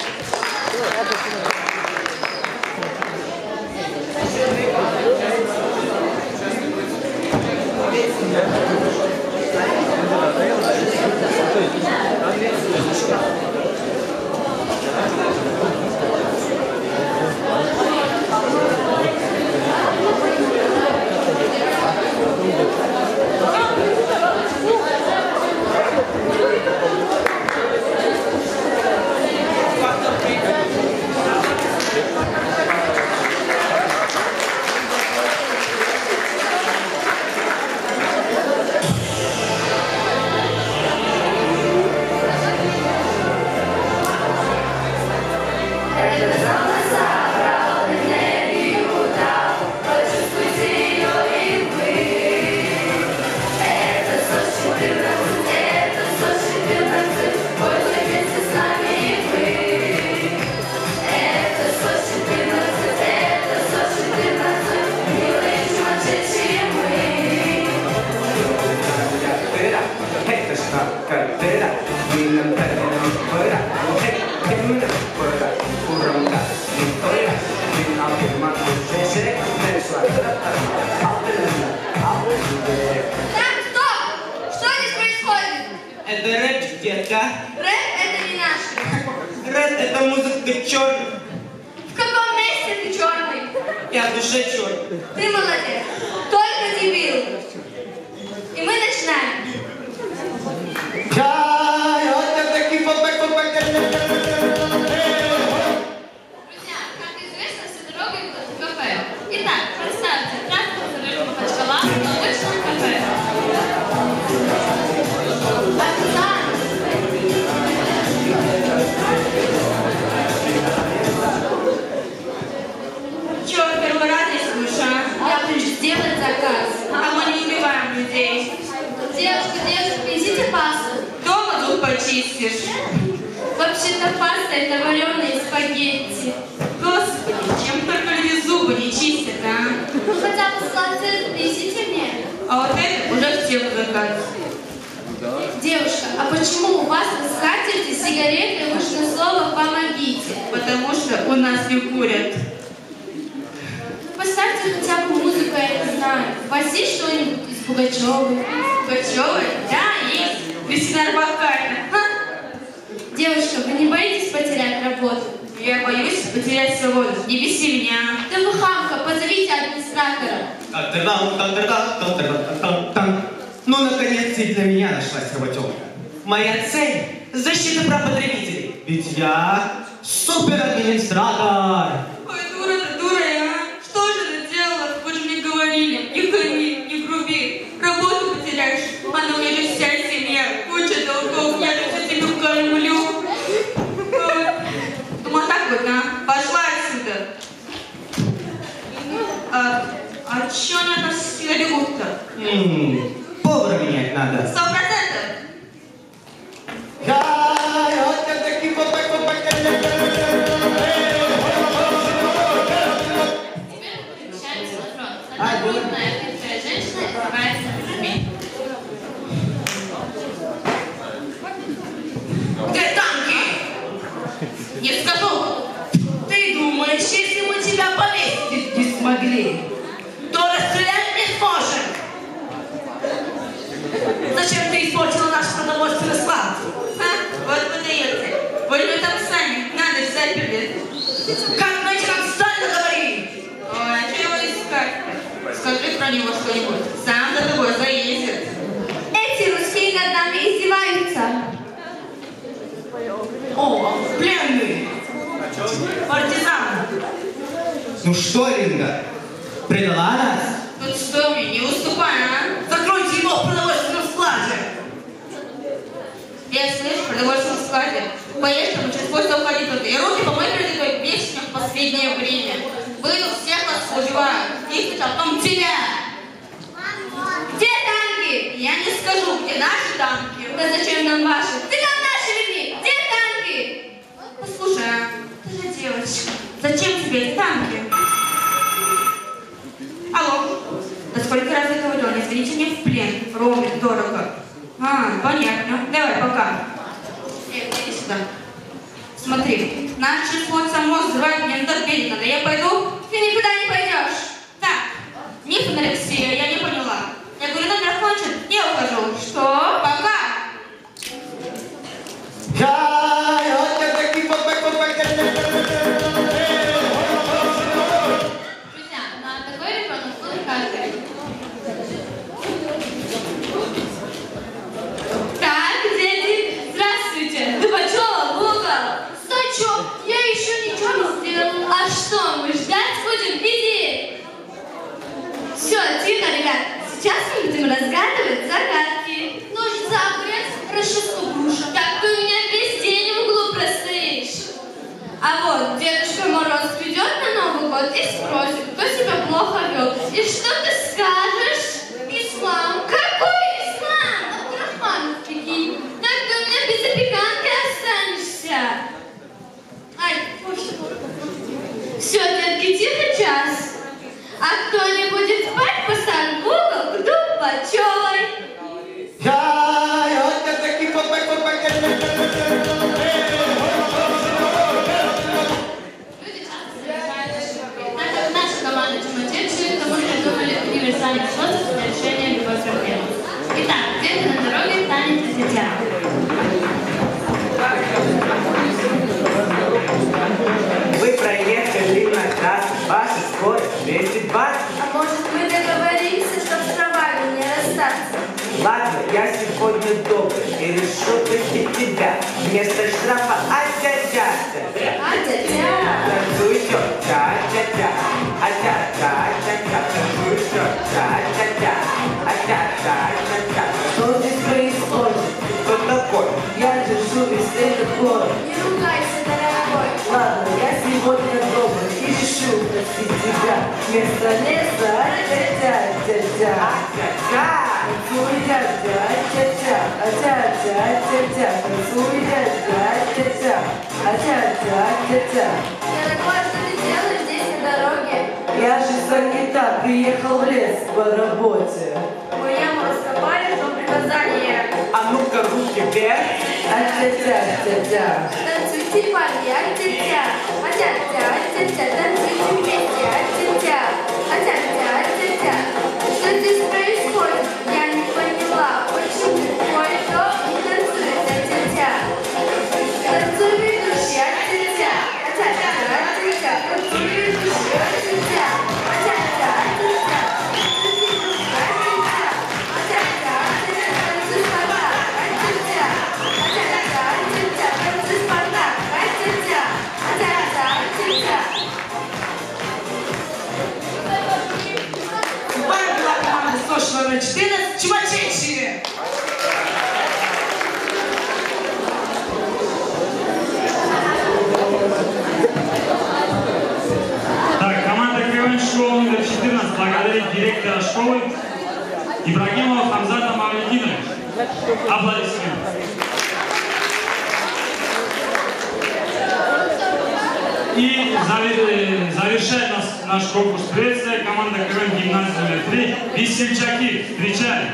Вообще-то паста — это вареные спагетти. Господи, чем только люди зубы не чистят, а? Ну хотя бы сладкое принесите мне. А вот это уже в тему заказ. Девушка, а почему у вас на скатерти сигареты вышло слово «помогите»? Потому что у нас не курят. Поставьте хотя бы музыку, я не знаю. У вас есть что-нибудь из Пугачевой? Пугачевой? Да, есть. Кристина Арбакайте. Девушка, вы не боитесь потерять работу? Я боюсь потерять свободу. Не беси меня. Да вы хамка, позовите администратора. Ну, наконец-то и для меня нашлась работенка. Моя цель – защита прав потребителей. Ведь я суперадминистратор. Ой, дура ты, дура, а? Что же ты делала? Вы же мне говорили, не хами, не груби. Работу потеряешь, а на мне же вся семья. Куча долгов, я же все тебе кормлю. Думаю, так вот, а? Пошла отсюда. А, а чё они от нас сюда бегут-то? Повара менять надо. Сто процентов. Где танки? Не скажу. Ты думаешь, если мы тебя повесить не смогли, то расстрелять не сможем? Зачем ты испортила наш продовольственный склад? А? Вот подаете. Вы же там сами. Надо же заперли. Как мы нам стали говорить? Ой, а что его искать? Скажи про него что-нибудь. Сам за тобой заездит. Эти русские над нами издеваются. О, пленный. Партизан. Ну что, Ринга, предала нас? Тут что мне, не уступай, а? Закройте его в продовольственном складе. Я слышу в продовольственном складе. Поешь, там через почту уходить тут. И руки помой перед тобой вечно в последнее время. Вы тут всех вас убивают. Их сначала, потом тебя. Где танки? Я не скажу, где наши танки. Да зачем нам ваши? Ты нам наши верни! Где танки? сколько раз я говорю, не звоните мне в плен. Роуминг дорого. А, понятно. Давай, пока. Эй, иди сюда. Смотри, наш число само взрывает мне на торпеде надо. Я пойду? Ты никуда не пойдешь. Так, Нифон Алексея, я не поняла. Я говорю, номер кончен, я ухожу. Что? Пока. Друзья, на такой ребенок был каждый. Так, дети, здравствуйте. Дубачева, в угол. Сачок, я еще ничего не сделала. А что, мы ждать будем? Иди. Все, тихо, ребят. Сейчас мы будем разгадывать загадки. Ножницы, огурец, расческу, груша. Так ты у меня весь день в углу простоишь. А вот Дедушка Мороз придет на Новый год и спросит, кто себя плохо вел. И что ты скажешь? Ислам. Какой ислам? Абдурахман, прикинь. Так ты у меня без запеканки останешься. Ай, боже. Все, детки, тихо, час. А кто не будет спать, поставим в угол к Дубачевой. Люди часто замечают ошибки. Так как наша команда чумачевшие, то мы придумали универсальный способ для решения любой проблемы. Итак, где-то на дороге станет дитя. Вы проехали на трассу, ваша скорость двести двадцать. А может мы договоримся, чтобы с правами не расстаться? Ладно, я сегодня добрый и решу простить тебя. Вместо штрафа а-тя-тя-тя. А-тя-тя. Танцуй еще, тя-тя-тя. А-тя-тя-тя-тя. Танцуй еще, тя-тя-тя. А-тя-тя-тя-тя. Что здесь происходит? Кто такой? Я держу весь этот город. Не ругайся, дорогой. Ладно, я сегодня добрый и решу простить тебя. Вместо леса а-тя-тя-тя-тя. А-тя-тя. Танцуй, дядя, а-тя-тя. А-тя-тя, а-тя-тя. Танцуй, дядя, а-тя-тя. А-тя-тя, а-тя-тя. Дорогой, что ты делаешь здесь на дороге? Я же санитар, приехал в лес по работе. Мы яму раскопали, но приказание. А ну-ка, руки вверх. А-тя-тя, а-тя-тя. Танцуйте, парни, а-тя-тя. А-тя-тя, а-тя-тя. Танцуйте вместе, а-тя-тя. А-тя-тя, а-тя-тя. Что здесь происходит? Я не поняла. Почему кое-кто не танцует, а-тя-тя. Танцуй, ведущий, а-тя-тя. А-тя-тя, а-тя-тя. Танцуй, ведущий, а-тя-тя. А-тя-тя, а-тя-тя. Танцуй, ведущий, а-тя-тя. А-тя-тя, а-тя-тя. Танцуй, Спартак, а-тя-тя. А-тя-тя, а-тя-тя. Танцуй, Спартак, а-тя-тя. А-тя-тя, а-тя-тя. Вами была команда сто номер четырнадцать «Чумачевшие». Так, команда КВН школы номер четырнадцать благодарит директора школы Ибрагимова Хамзата Мавлидиновича. Аплодисменты. И завер- завершает нас, наш конкурс приветствия команда КВН гимназии номер три «Весельчаки». Встречаем!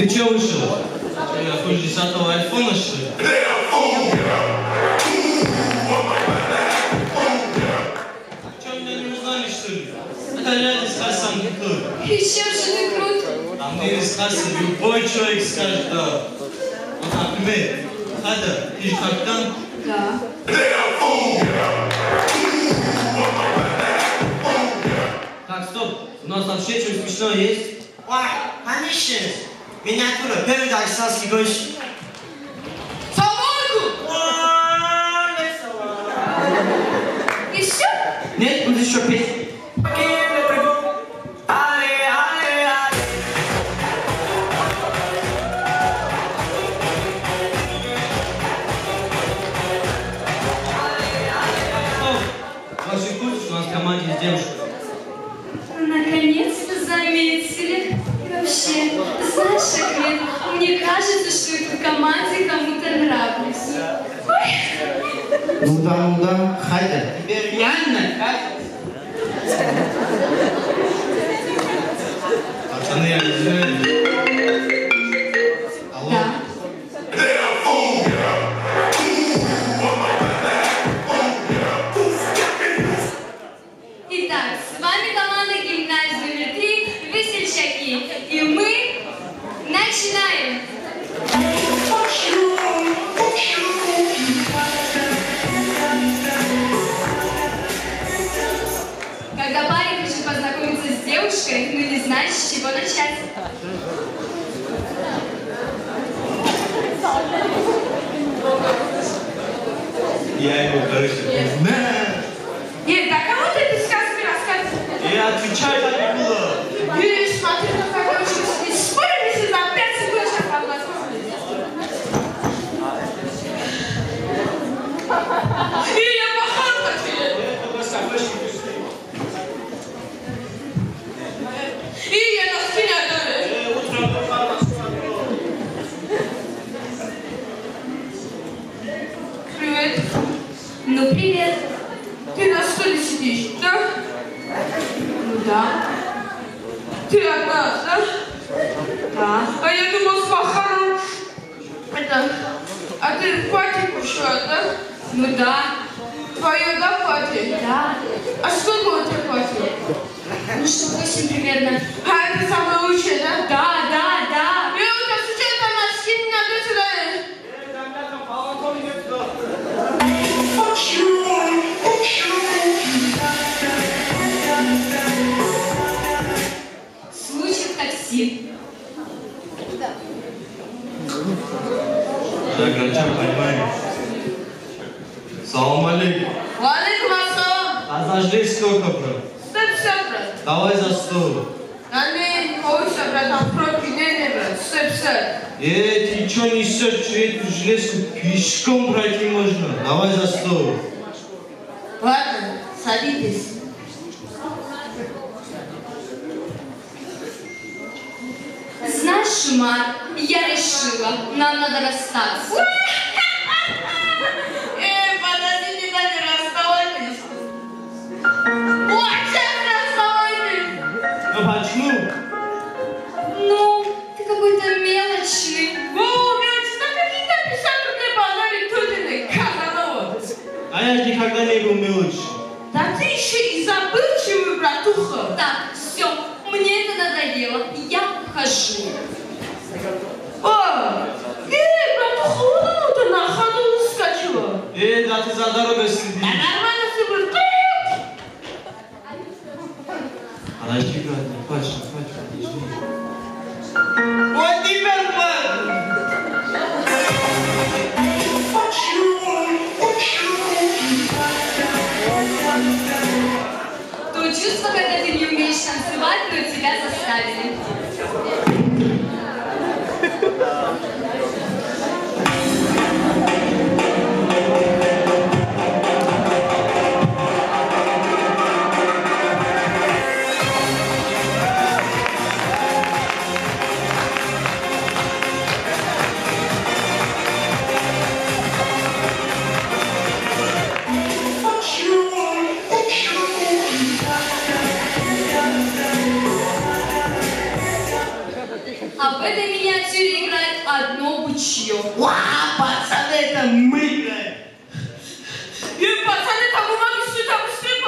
че вышел? Я хочешь десятого айфона, что ли? Че, меня не узнали, что ли? Это реально скажет сам не крут. И чем же ты крут? А мне не скажет, любой человек скажет, да. Вот, например, Хада, ты же капитан? Да. Так, стоп. У нас вообще что смешное есть? Ой, конечно. Миниатюра. Первый дагестанский гость. Салонку! И все? Нет, будет еще петь. Ваши курсы у нас в команде с девушкой. Наконец-то заметили. И вообще, знаешь, Ахмед, мне кажется, что я в команде кому-то нравлюсь. Ой. Ну да, ну да, Хайда. Тебе реально кажется? Пацаны, я не знаю. Алло? Да. Итак, с вами команда гимназии номер три «Весельчаки». И мы начинаем. Когда парень хочет познакомиться с девушкой, но не знает, с чего начать. Я его, короче, знаю. Эй, да кому ты эти сказки рассказываешь? Я отвечаю, как не было. Эй, смотри, на какой не спорим, если за пять секунд сейчас познакомились. Эй, я похож хочу. Эй, я на спине отдаю. Привет. Ну, привет. Ты на стуле сидишь, да? Ну да. Ты одна, да? Да. А я думал с Маханом. Это... А ты платье кушала, да? Ну да. Твое, да, платье? Да. А сколько у тебя платье? Ну что, восемь примерно. А это самое лучшее, да? Да, да, да. Я у тебя случайно там носки не надо сюда. Случай в такси. Так, Гранчан, понимаешь? Салам алейкум. Валейкум ассалам. А зажги сколько, брат? сто пятьдесят, брат. Давай за сто. А мне не получится, брат, там пробки нет, брат. сто пятьдесят. Эй, ты что несешь? Что эту железку пешком пройти можно? Давай за сто. Ладно, садитесь. Знаешь, Шумар, я решила, нам надо расстаться. Эй, подождите, да не расставайтесь. Ой, честно, расставайтесь. Ну почему? Ну, ты какой-то мелочный. О, мелочи, да какие-то пятьдесят рублей базарит тут и Казанова. А я же никогда не был мелочь. Да ты еще и забывчивый, братуха. Так, все, мне это надоело, я ухожу. О, эй, братуха, вон оно-то на ходу выскочила. Эй, да ты за дорогой следи. Да нормально все будет. Подожди, брат, не плачь, не плачь, подожди. Вот теперь плачь! То чувство, когда ты не умеешь танцевать, но тебя заставили. ничье. Ва, пацаны, это мы играем. И пацаны, там бумаги сюда быстрее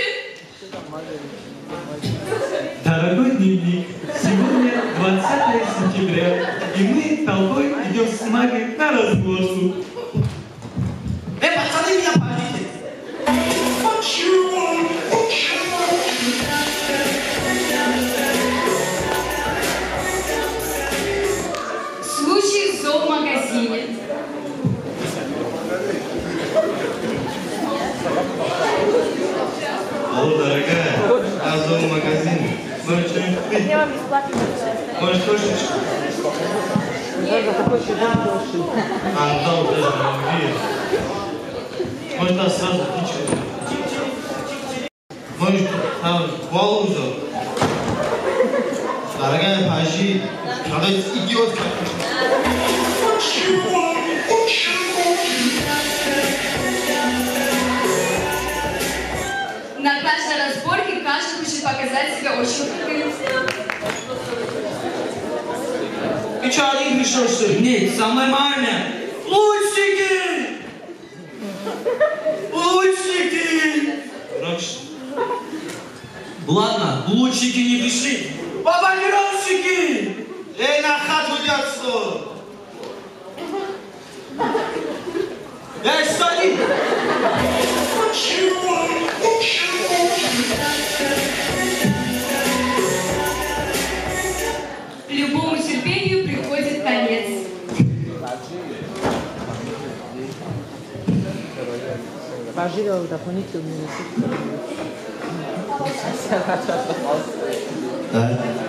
пойдете. Дорогой дневник, сегодня двадцатое сентября, и мы толпой идем с магой на разборку. Эй, пацаны, меня пожите. Случай в зоомагазине. Алло, дорогая, я в зоомагазине. Может, что-нибудь купить? Может, кошечку? А, да, вот даже не вижу. Может, да, сразу птичку? Может, там Валуза? Дорогая, пожи. Надо идиотка. На каждой разборке каждый хочет показать себя очень крутым. Ты что, один пришел, что ли? Нет, со мной маме. Лучники! Лучники! Ладно, лучники не пришли. Бомбардировщики! Эй, на хату дядство! Эй, стани! Любому терпению приходит конец. Пожалуйста, дополнительные. Да?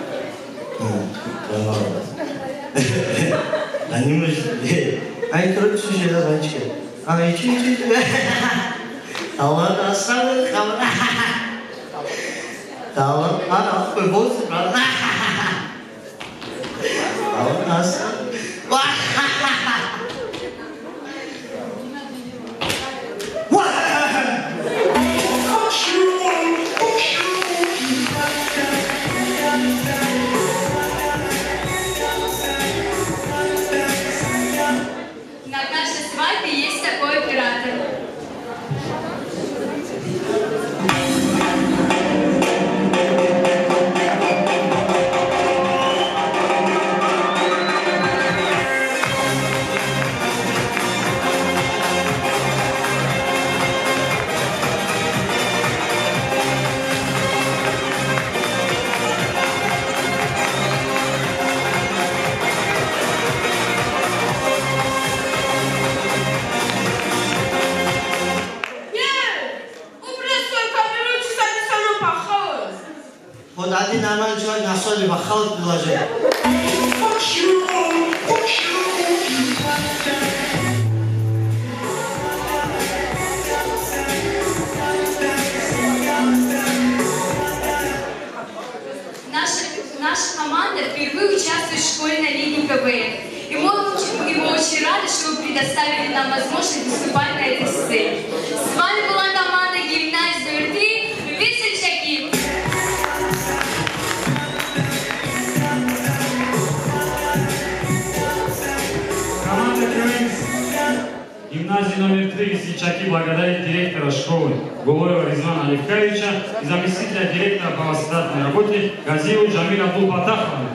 Они может... Ай, короче, слушай, да, мальчики. А, и че, че, че. А ладно, оставил, камера. Да ладно, ладно, какой босс, брат. А ладно, оставил. На каждой свадьбе есть такой оператор. Вот один нормальный человек на соли бахал предложил. Наша, наша команда впервые участвует в школьной лиге КВН. И мы, и мы очень рады, что вы предоставили нам возможность выступать на этой сцене. С вами была команда «Гимназия номер три» «Весельчаки». Команда КВН гимназии номер три «Весельчаки» благодарит директора школы Гулоева Резвана Левкевича и заместителя директора по воспитательной работе Газиеву Джамиля Абдулбатаховну.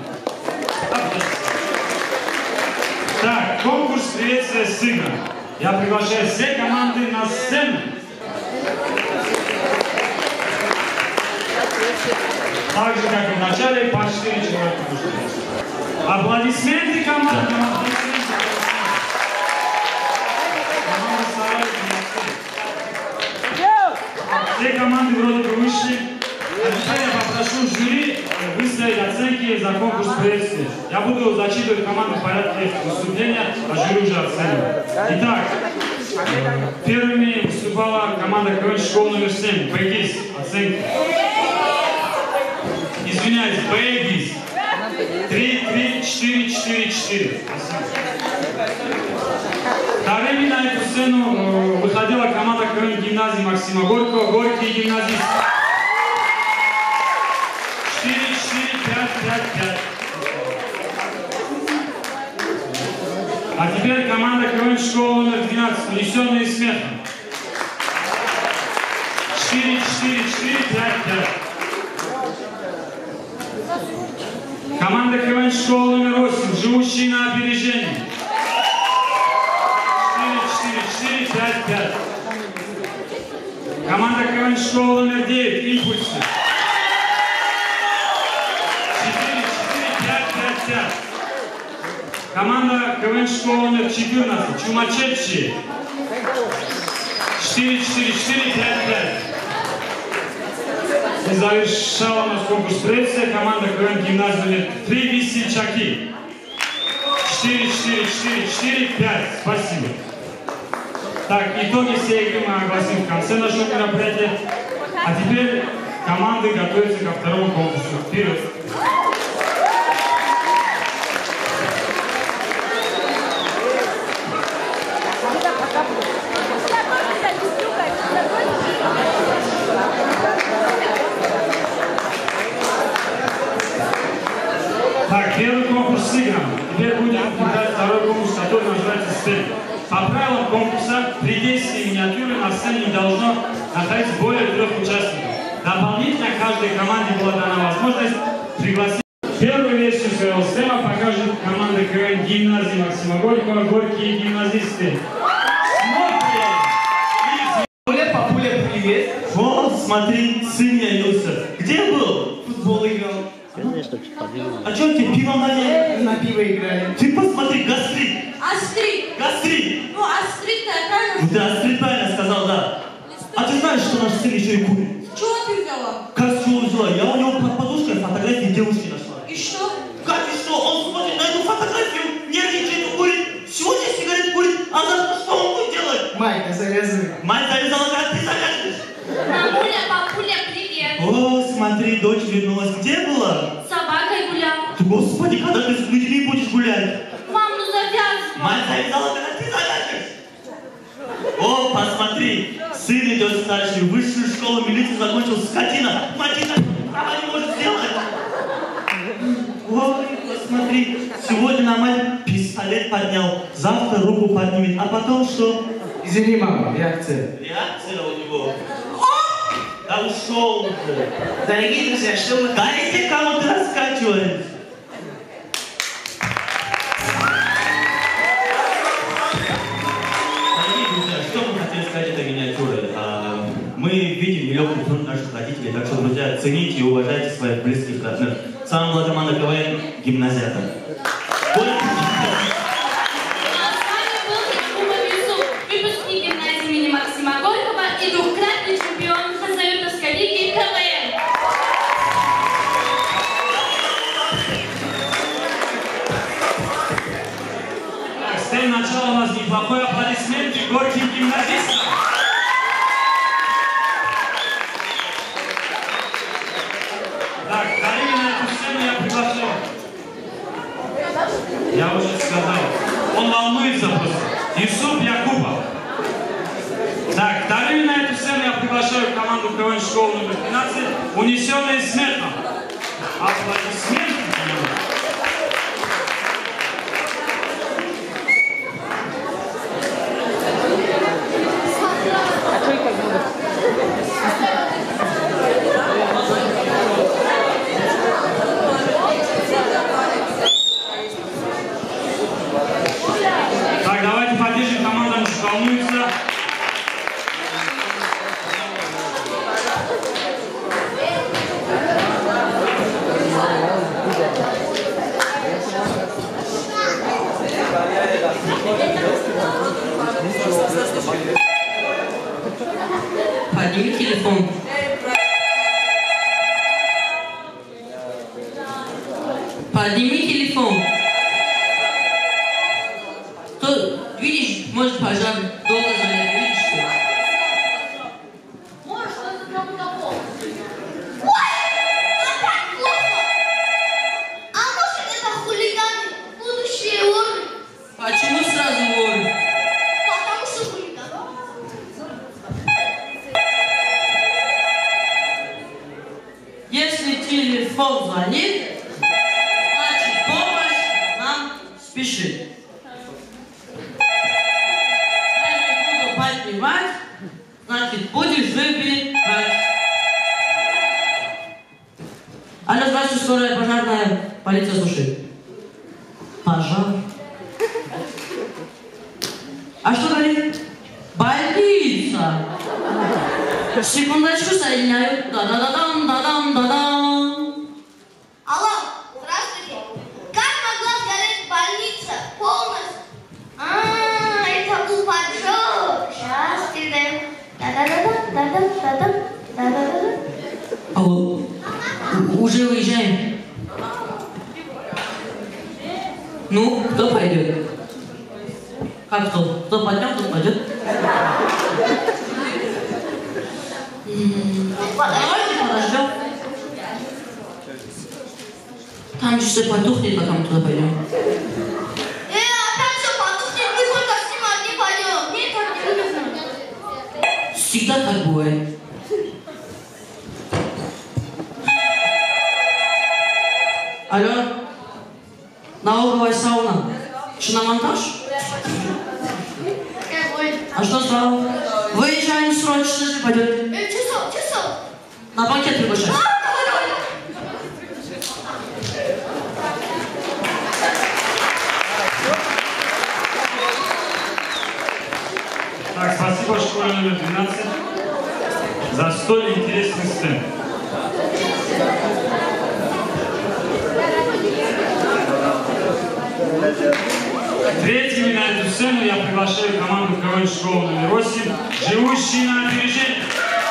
Так, конкурс приветствия сына. Я приглашаю все команды на сцену. Так же, как и в начале, по четыре человека. Аплодисменты командам. Все команды вроде бы вышли. А теперь я попрошу жюри выставить оценки за конкурс приветствия. Я буду зачитывать команды в порядке выступления, а жюри уже оценивает. Итак, первыми выступала команда КВН школы номер семь. Бэггис. Оценки. Извиняюсь, Бэггис. Три, три, четыре, четыре, четыре. Вторыми на эту сцену выходила команда КВН гимназии Максима Горького. Горький гимназист. четыре, четыре, пять, пять, пять. А школа номер двенадцать, унесенные смехом. четыре, четыре, четыре, пять, пять. Команда КВН школа номер восемь, живущие на опережении. четыре, четыре, четыре, пять, пять. Команда КВН школа номер девять, импульсы. четыре, четыре, пять, пять, пять. Команда КВН школа номер четырнадцать, чумачевшие. четыре, четыре, четыре, пять, пять. И завершала наш конкурс прессы команда КВН гимназии номер три, весельчаки. четыре, четыре, четыре, четыре, пять. Спасибо. Так, итоги всей игры мы огласим в конце нашего мероприятия. А теперь команды готовятся ко второму конкурсу. Вперед! Так, первый конкурс сыгран. Теперь будем играть второй конкурс, который называется «Стель». По правилам конкурса при действии миниатюры на сцене не должно находиться более трех участников. Дополнительно каждой команде была дана возможность пригласить. Первую версию своего стема покажет команда КВН гимназии Максима Горького «Горькие гимназисты». Папуля, папуля, привет. О, смотри, сын явился. Где был? Футбол играл. А что, тебе пиво налили? На пиво играли. Ты посмотри, гастрит. Астрид. Гастрит. Ну, Астрид, я правильно? Да, Астрид правильно сказал, да. А ты знаешь, что наш сын еще и курит? Чего ты взяла? Как с чего взяла? Я у него под подушкой фотографии девушки нашла. И что? Как и что? Он смотрит на эту фотографию, нервничает, курит. Сегодня сигарет курит, а завтра что он будет делать? Майка, завязывай. Мать завязала, как ты завязываешь? Мамуля, папуля, привет. О, смотри, дочь вернулась. Где была? С собакой гулял. Ты, господи, когда ты с людьми будешь гулять? Мам, ну завязывай. Мать завязала, когда ты завяжешь. О, посмотри, сын идет в старшую высшую школу милиции, закончил скотина. Матина права не может сделать. Ой, посмотри, сегодня на мать пистолет поднял, завтра руку поднимет, а потом что? Извини, мама, реакция. Реакция у него. Да ушел уже. Дорогие друзья, что мы... Дайте кому-то раскачивать. Дорогие друзья, что мы хотели сказать этой миниатюре? А, мы видим нелегкий труд наших родителей, так что, друзья, цените и уважайте своих близких родных. Самая была команда КВН гимназиатов. Выпускник гимназии имени Максима Горького и двукратный чемпион Хазаютовской лиги КВН. Так, с тем начала у нас неплохой аплодисмент и горьким гимназистам. Так, далее на эту сцену я приглашаю. Я уже сказал. Он волнуется просто. Юсуп Якупов. Так, далее на эту сцену я приглашаю команду КВН школы номер двенадцать, унесенные смехом. Аплодисменты. Так, давайте поддержим команду, что волнуется. Подними телефон. Подними телефон. Кто, видишь, может пожар, долго звонит, видишь что? Можешь, что это кому такого? Ой, опять плохо. А может, это хулиганы, будущие воры? Почему сразу воры? Потому что хулиганы. Если телефон звонит, значит помощь нам спешит. Значит, будешь выпивать. Алло, здравствуйте, скорая пожарная. Полиция слушает. Пожар. А что говорит? Больница. Секундочку, соединяю. Да-да-да-дам, да-дам, да-дам. Алло, здравствуйте. Как могла сгореть больница полностью? А, это был поджог. Сейчас передаем. Да-да-да-да, да-да-да-да, да-да-да-да. Алло, уже выезжаем. Ну, кто пойдет? Как кто? Кто пойдет, тот пойдет. Давайте подождем. Там еще все потухнет, пока мы туда пойдем. Э, а там все потухнет, мы только снимать не пойдем. Мне так не нужно. Всегда так бывает. Алло, налоговая сауна. Шиномонтаж? А что стало? Выезжаем срочно, если пойдет. Э, часов, часов. На банкет приглашай. Так, спасибо школе номер двенадцать за столь интересный сцен. Третьими на эту сцену я приглашаю команду КВН школы номер восемь, живущие на опережении.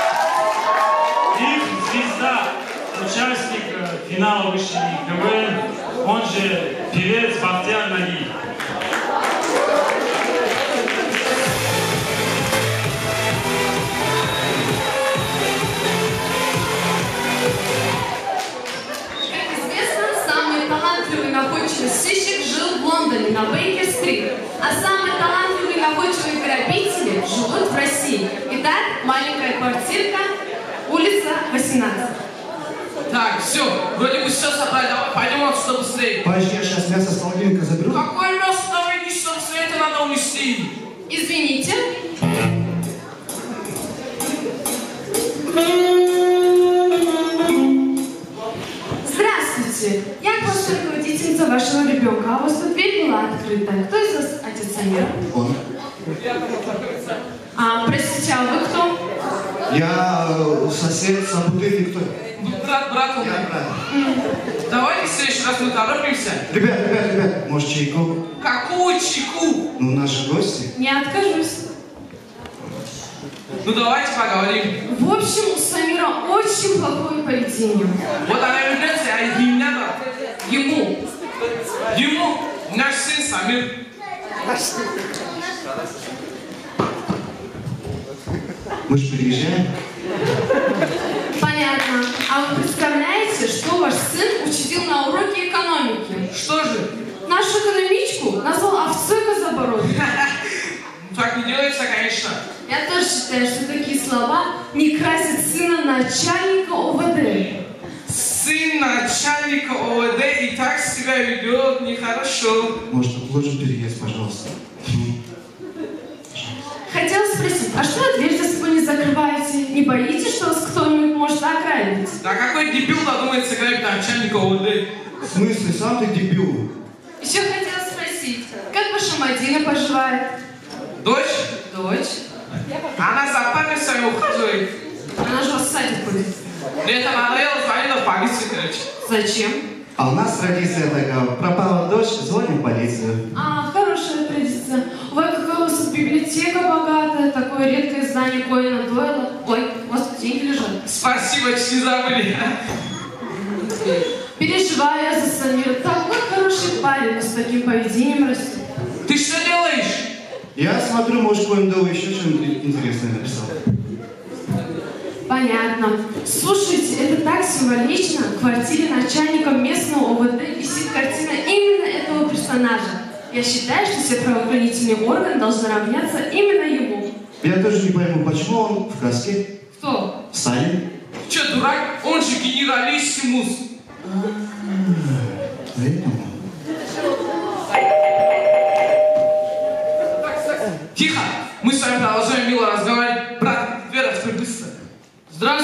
Их звезда, участник финала высшей лиги КВН, он же певец Бахтияр Нагиев. Находчивый сыщик жил в Лондоне на Бейкер-стрит, а самые талантливые и находчивые грабители живут в России. Итак, маленькая квартирка, улица восемнадцать. Так, все, вроде бы все собрали, давай пойдем отсюда быстрее. Подожди, я сейчас мясо с холодильника заберу. Какое мясо давай не что все это надо унести? Извините. Здравствуйте, я классная руководительница вашего ребенка, а у вас тут дверь была открыта. Кто из вас отец Амир? Он. А, простите, а вы кто? Я э, сосед Сабутын, никто. Брат, брат он. Я брат. Давайте в следующий раз мы торопимся. Ребят, ребят, ребят, может чайку? Какую чайку? Ну, наши гости. Не откажусь. Ну давайте поговорим. В общем, у Самира очень плохое поведение. Вот она вернется, а из не надо. Ему. Ему? Наш сын Самир. Мы же приезжаем. Понятно. А вы представляете, что ваш сын учредил на уроке экономики? Что же? Нашу экономичку назвал овцой козобородой. Так не делается, конечно. Я тоже считаю, что такие слова не красят сына начальника ОВД. Сын начальника ОВД и так себя ведет нехорошо. Может, отложим переезд, пожалуйста? Хотела спросить, а что вы дверь за собой не закрываете? Не боитесь, что вас кто-нибудь может ограбить? Да какой дебил додумается грабить начальника ОВД? В смысле? Сам ты дебил. Еще хотела спросить, как ваша Мадина поживает? Дочь? Дочь. Она за память свою ухаживает. Она же вас в садик ходит. Мне это надоело, звонила в полицию, короче. Зачем? А у нас традиция такая. Пропала дочь, звоним в полицию. А, хорошая традиция. Ой, какая у вас библиотека богатая, такое редкое издание Коэна Дойла. Ой, у вас тут деньги лежат. Спасибо, чуть не забыли. Переживаю я за Самира. Такой хороший парень, но с таким поведением растет. Ты что делаешь? Я смотрю, может, Коэн еще что-нибудь интересное написал. Понятно. Слушайте, это так символично. В квартире начальника местного ОВД висит картина именно этого персонажа. Я считаю, что все правоохранительные органы должны равняться именно ему. Я тоже не пойму, почему он в каске? Кто? Сталин. Че, дурак? Он же генералиссимус. Поэтому. Тихо! Мы с вами продолжаем мило разговаривать. Брат,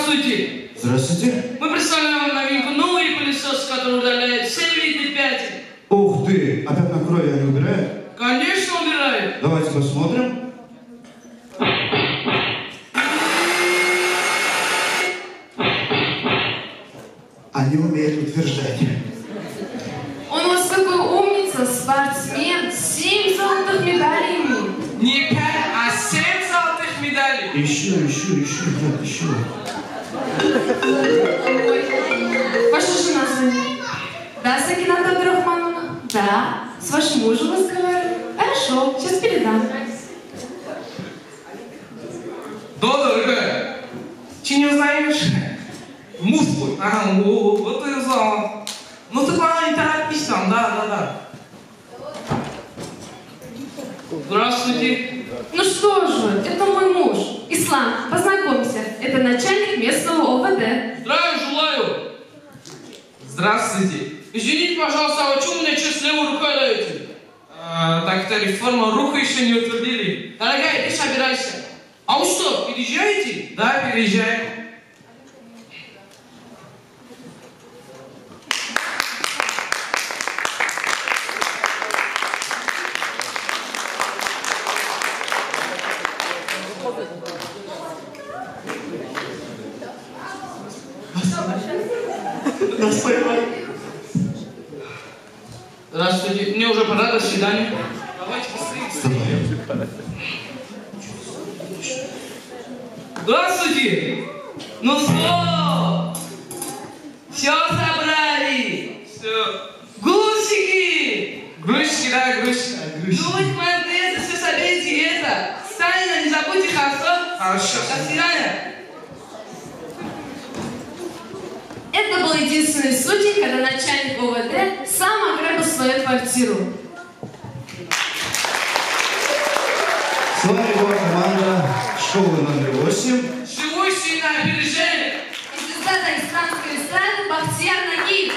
Здравствуйте. Здравствуйте. Мы представляем вам новинку, новый пылесос, который удаляет все виды пятен. Ух ты, опять на крови они убирают? Конечно, убирают. Давайте посмотрим. Они умеют утверждать. Он у вас такой умница, спортсмен, семь золотых медалей ему. Не пять, а семь золотых медалей. Еще, еще, еще, ребят, еще. Ваша жена звонит. Да, Сакината Абдурахмановна? Да. С вашим мужем разговариваю? Хорошо, сейчас передам. Да, дорогая. Ты не узнаешь? Мускул. Ага, вот, вот и узнала. Ну ты, по-моему, не торопись там, да, да, да. Здравствуйте. Ну что же, это мой муж. Ислам, познакомься. Это начальник местного ОВД. Здравия желаю. Здравствуйте. Извините, пожалуйста, а вы что мне через левую рукой даете? А, так это реформа руку еще не утвердили. Дорогая, иди собирайся. А вы что, переезжаете? Да, переезжаем. Здравствуйте. Мне уже пора, до свидания. Давайте быстрее. Здравствуйте. Ну что? Все собрали? Все. Грузчики! Грузчики, да, грузчики. Ну вот моя приезда, все соберите это. Сталина, не забудьте, хорошо? Хорошо. До свидания. Это был единственный случай, когда начальник ОВД сам ограбил свою квартиру. С вами была команда школы номер восемь. Живущий на опережение. И звезда дагестанской эстрады Бахтияр Нагиев.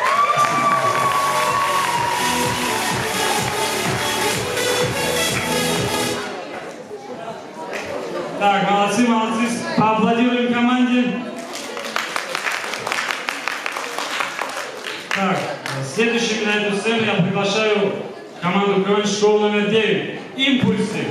Так, молодцы, молодцы. Поаплодируем команде. Так, следующими на эту сцену я приглашаю команду КВН школы номер девять. Импульсы.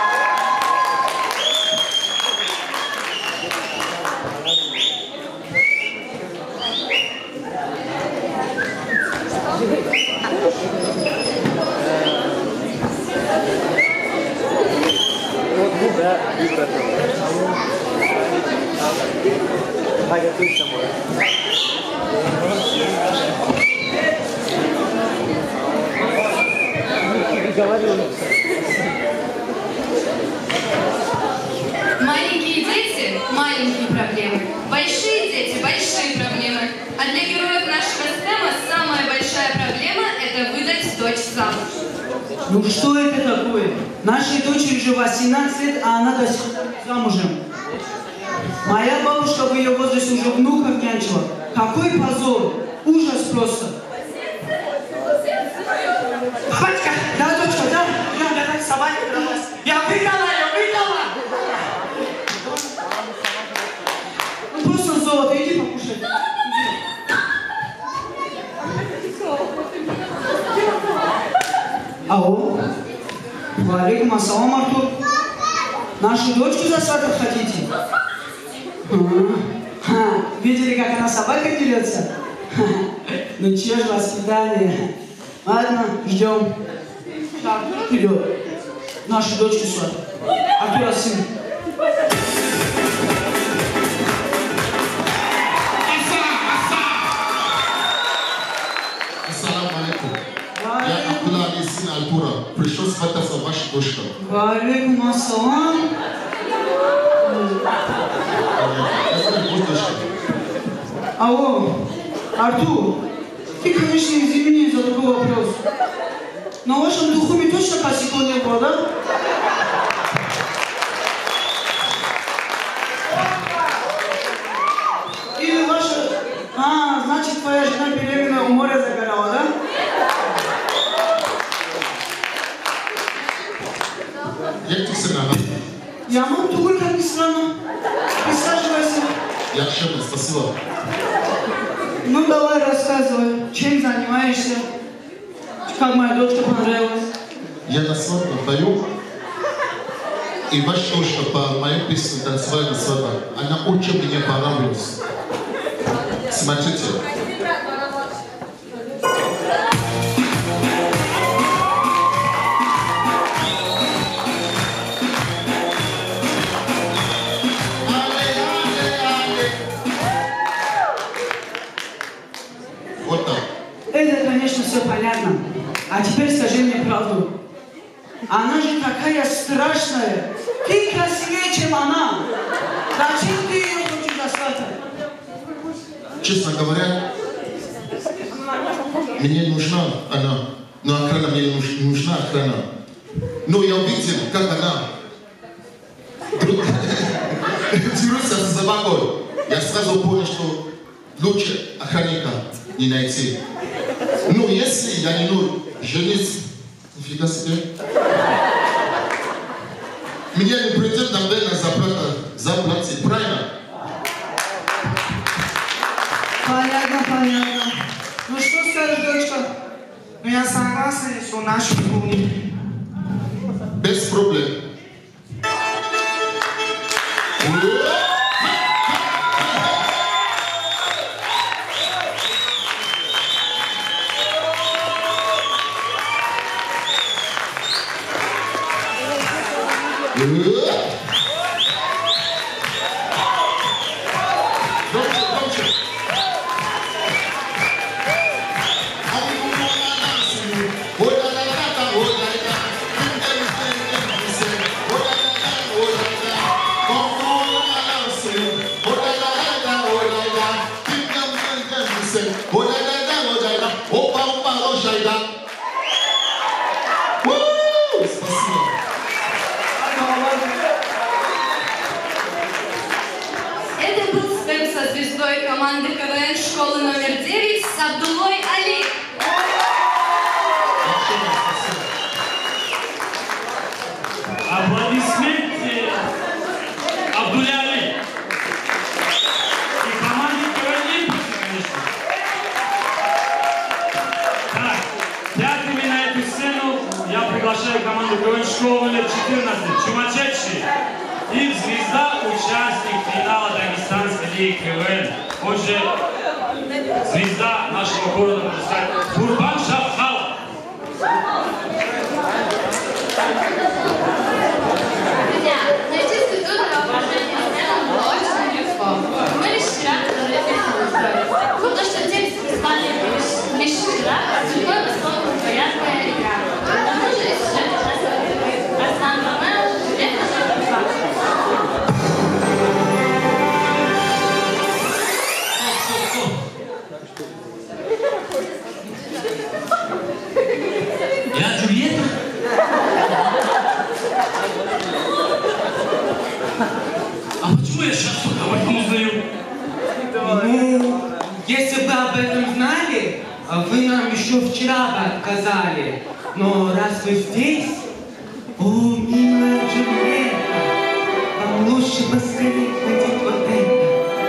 Маленькие дети – маленькие проблемы. Большие дети – большие проблемы. А для героев нашего стема самая большая проблема – это выдать дочь замуж. Ну что это такое? Нашей дочери уже восемнадцать лет, а она до сих пор замужем. Моя бабушка в ее возрасте уже внуков нянчила. Какой позор! Ужас просто! Батька, да, дочка, да, я на так собаке дралась. Я выдала, я выдала. Ну просто золото, иди покушай. Алло? Валикум ассалам, Артур. Нашу дочку засватать хотите? Ха, видели, как она собакой дерется? Ха, ну че ж воспитание. Ладно, ждем. Так, вперед. Нашу дочку сватать. Артур Асим. Ассаламу алейкум. Я Абдулла Алисин Альтура. Пришел свататься ваша дочка. Валикум ассалам. Алло, Артур, ты, конечно, извини меня за такой вопрос. Но в вашем духуме точно косяков не было, да? Или ваша... А, значит, твоя жена беременна у моря загорала, да? Як ты сына? Я могу только не странно. Присаживайся. Якшеме, спасибо. Ну давай рассказывай, чем занимаешься? Как моя дочка понравилась? Я на свадьбу пою, и ваша дочка по моей песне танцевала на свадьбу. Она очень мне понравилась. Смотрите. Вот так. Это, конечно, все понятно. А теперь скажи мне правду. Она же такая страшная. Ты красивее, чем она. Зачем ты ее хочешь достать? Честно говоря, мне нужна она. Но охрана мне не нуж- нужна охрана. Но я увидел, как она дерутся с собакой. Я сразу понял, что лучше охранника не найти. Ну, если я не ну, жениться, нифига себе. Меня не придет на на заплата, заплатить, правильно? Понятно, понятно. Ну что скажешь, дочка? Ну я согласен, что наши помнят. Без проблем. Это был степ со звездой команды КВН школы номер девять с Абдулой Али. Аплодисменты Абдуле Али. И команде КВН Импульса, конечно. Так, пятыми на эту сцену я приглашаю команду КВН школы номер четырнадцать «Чумачечи». Их звезда, участник финала Дагестанской лиги КВН. Он же звезда нашего города, можно сказать, Курбан Шавхалов. Друзья, найти звезду для воображения сцену было очень легко. Мы лишь вчера которые песню устроили. Потому что текст прислали лишь, лишь вчера, другой условно порядковая игра. К тому же из сюжета участвовали Арслан Ромео, Джульетта Шахова. Я Джульетта? А почему я сейчас только об этом узнаю? Ну, если бы об этом знали, вы нам еще вчера бы отказали. Но раз вы здесь, о, милая Джульетта, вам лучше поскорее надеть вот это.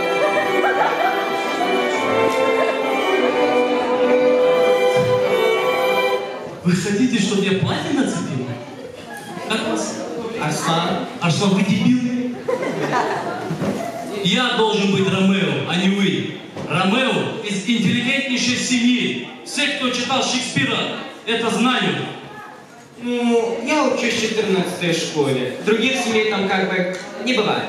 Вы хотите, чтобы я платье нацепил? Как вас? Арслан. Арслан, вы дебил? Я должен быть Ромео, а не вы. Ромео из интеллигентнейшей семьи. Все, кто читал Шекспира, это знают. Ну, я учусь в четырнадцатой школе. Других семей там как бы не бывает.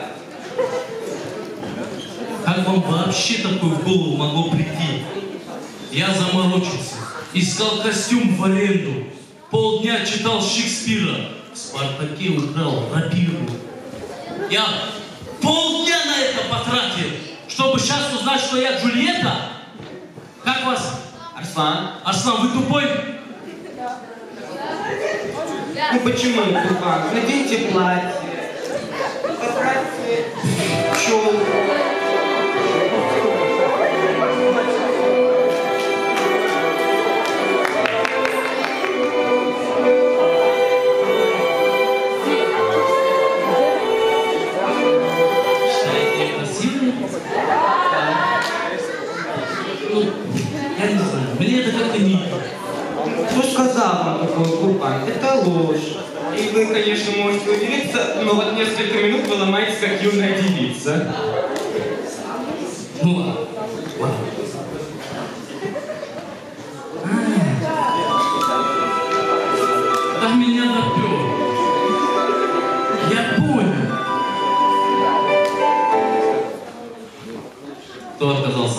Как вам вообще такое в голову могло прийти? Я заморочился. Искал костюм в аренду. Полдня читал Шекспира. В «Спартаке» украл рапиру. Я полдня на это потратил, чтобы сейчас узнать, что я Джульетта. Как вас? Арслан. Арслан, вы тупой? Ну почему не тупак? Наденьте платье. Поправьте челку. ложь. И вы, конечно, можете удивиться, но вот несколько минут вы ломаетесь, как юная девица. Ну ладно, ладно. Да меня допёр. Я понял. Кто отказался?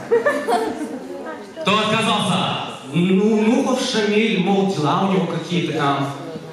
Кто отказался? Ну, Нухов Шамиль, мол, дела у него какие-то там.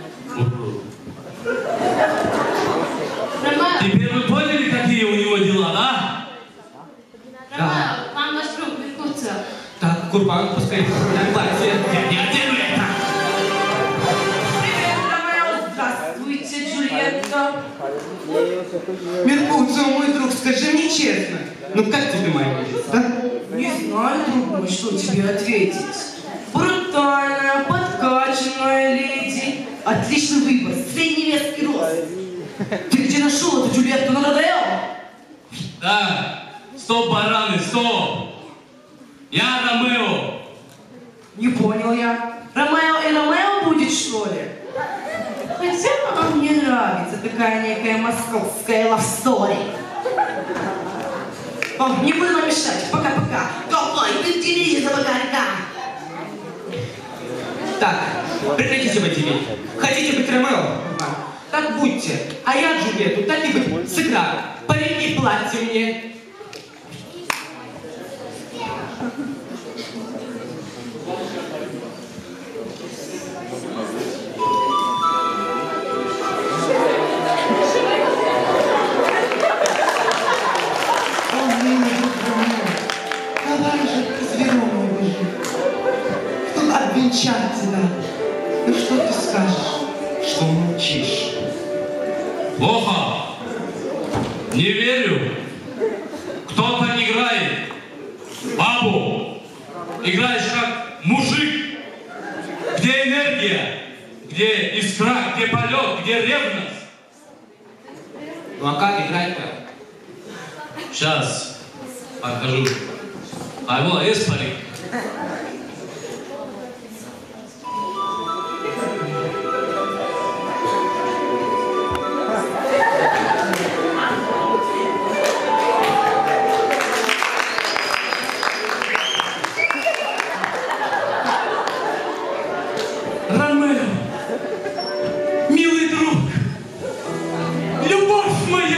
Теперь вы поняли, какие у него дела, да? Ромео, вам наш друг Меркуцио. Так, Курбан, пускай поправляем платье. Я не отделю это. Привет, Ромео. Здравствуйте, Джульетта. Меркуцио, мой друг, скажи мне честно, ну как тебе моя невеста, а? Не знаю, друг мой, что тебе ответить. Брутальная, подкачанная леди. Отличный выбор, средний вес и рост. Ты где нашел эту Джульетту? Надоел? Да, стоп, бараны, стоп. Я Ромео. Не понял я. Ромео и Ромео будет, что ли? Хотя мне нравится такая некая московская лавстори. О, не буду вам мешать. Пока-пока. Какой ты телевизор, пока-пока. Так, прекратите быть иметь. Хотите быть Ромео? Так будьте. А я Джульетту так и быть сыграю. Парень и платье мне. Давай же, звером убежи. Тут обвенчать тебя. Ну что ты скажешь? Что молчишь? Плохо. Не верю. Кто-то играет бабу. Играешь как мужик. Где энергия? Где искра? Где полет? Где ревность? Ну а как играть-то? Сейчас покажу. А вот есть парик. Ромео, милый друг, любовь моя,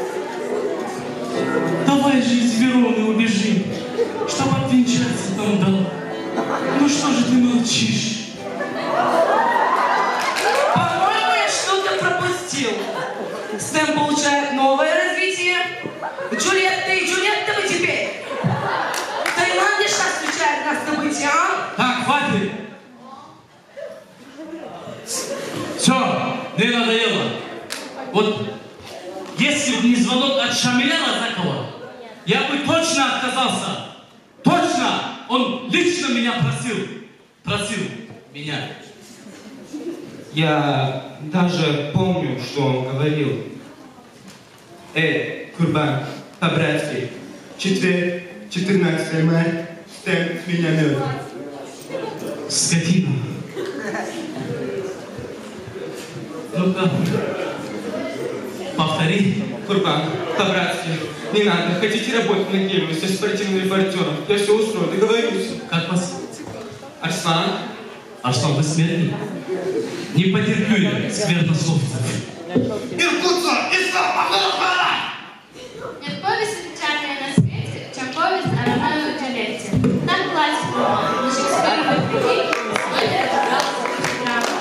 давай же из Вероны убежим, чтобы обвенчаться там дал. Ну что же ты молчишь? По-моему, я что-то пропустил. Стэм получает новое развитие. Джульетта и Джульетта вы теперь. Таиланд сейчас встречает нас на события, а? Так, хватит. Все, мне надоело. Вот если бы не звонок от Шамиля Лазакова, я бы точно отказался. Точно! Он лично меня просил. Просил меня. Я даже помню, что он говорил. Эй, Курбан, по-братски, четверг, четырнадцатое мая, Стэм с меня мёд. Скотина. Ну-ка, повтори. Курбан, по-братски, не надо. Хотите работать на геле со спортивным репортером? Я все устрою, договорюсь. Как вас? Арслан. Арслан, вы смертный? Не потерплю я сквернословцев. Иркутска, ислам, Ахмадовна! Нет повести печальнее на свете, чем повесть о Ромео и Джульетте. Так платит роман, но Шекспировой книги сегодня разобралась в драму.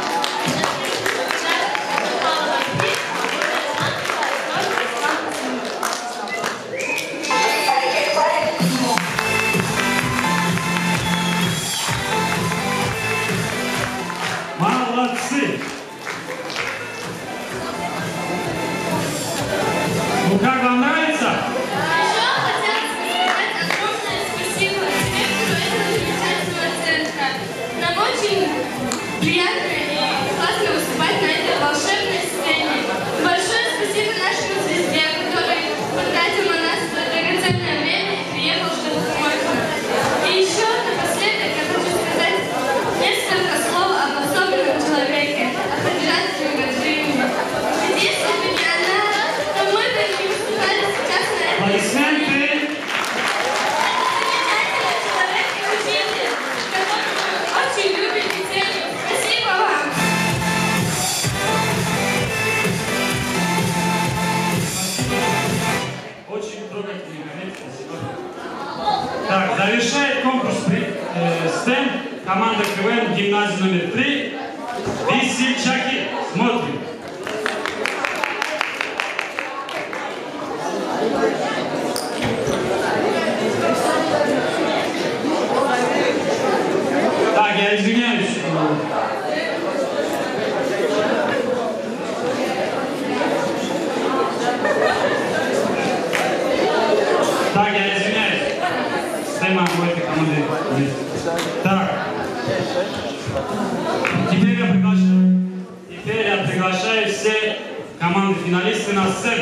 Молодцы! Ну как, вам нравится? Еще хотят сказать огромное спасибо директору этого замечательного центра. Нам очень приятно и классно выступать на этой волшебной сцене. Большое спасибо нашему звезде, который потратил на нас свое драгоценное время и приехал, чтобы помочь нам. И еще напоследок я хочу сказать несколько слов об особенном человеке, о Аплодисменты. Очень любит детей. Спасибо вам. Очень трогательный момент. Спасибо. Так, завершает конкурс э, стенд команда КВН гимназии номер три. Весельчаки. Смотрим. Так, я извиняюсь. Так, я извиняюсь. Тема у этой команды есть. Так. Теперь я приглашаю, теперь я приглашаю все команды финалисты на сцену.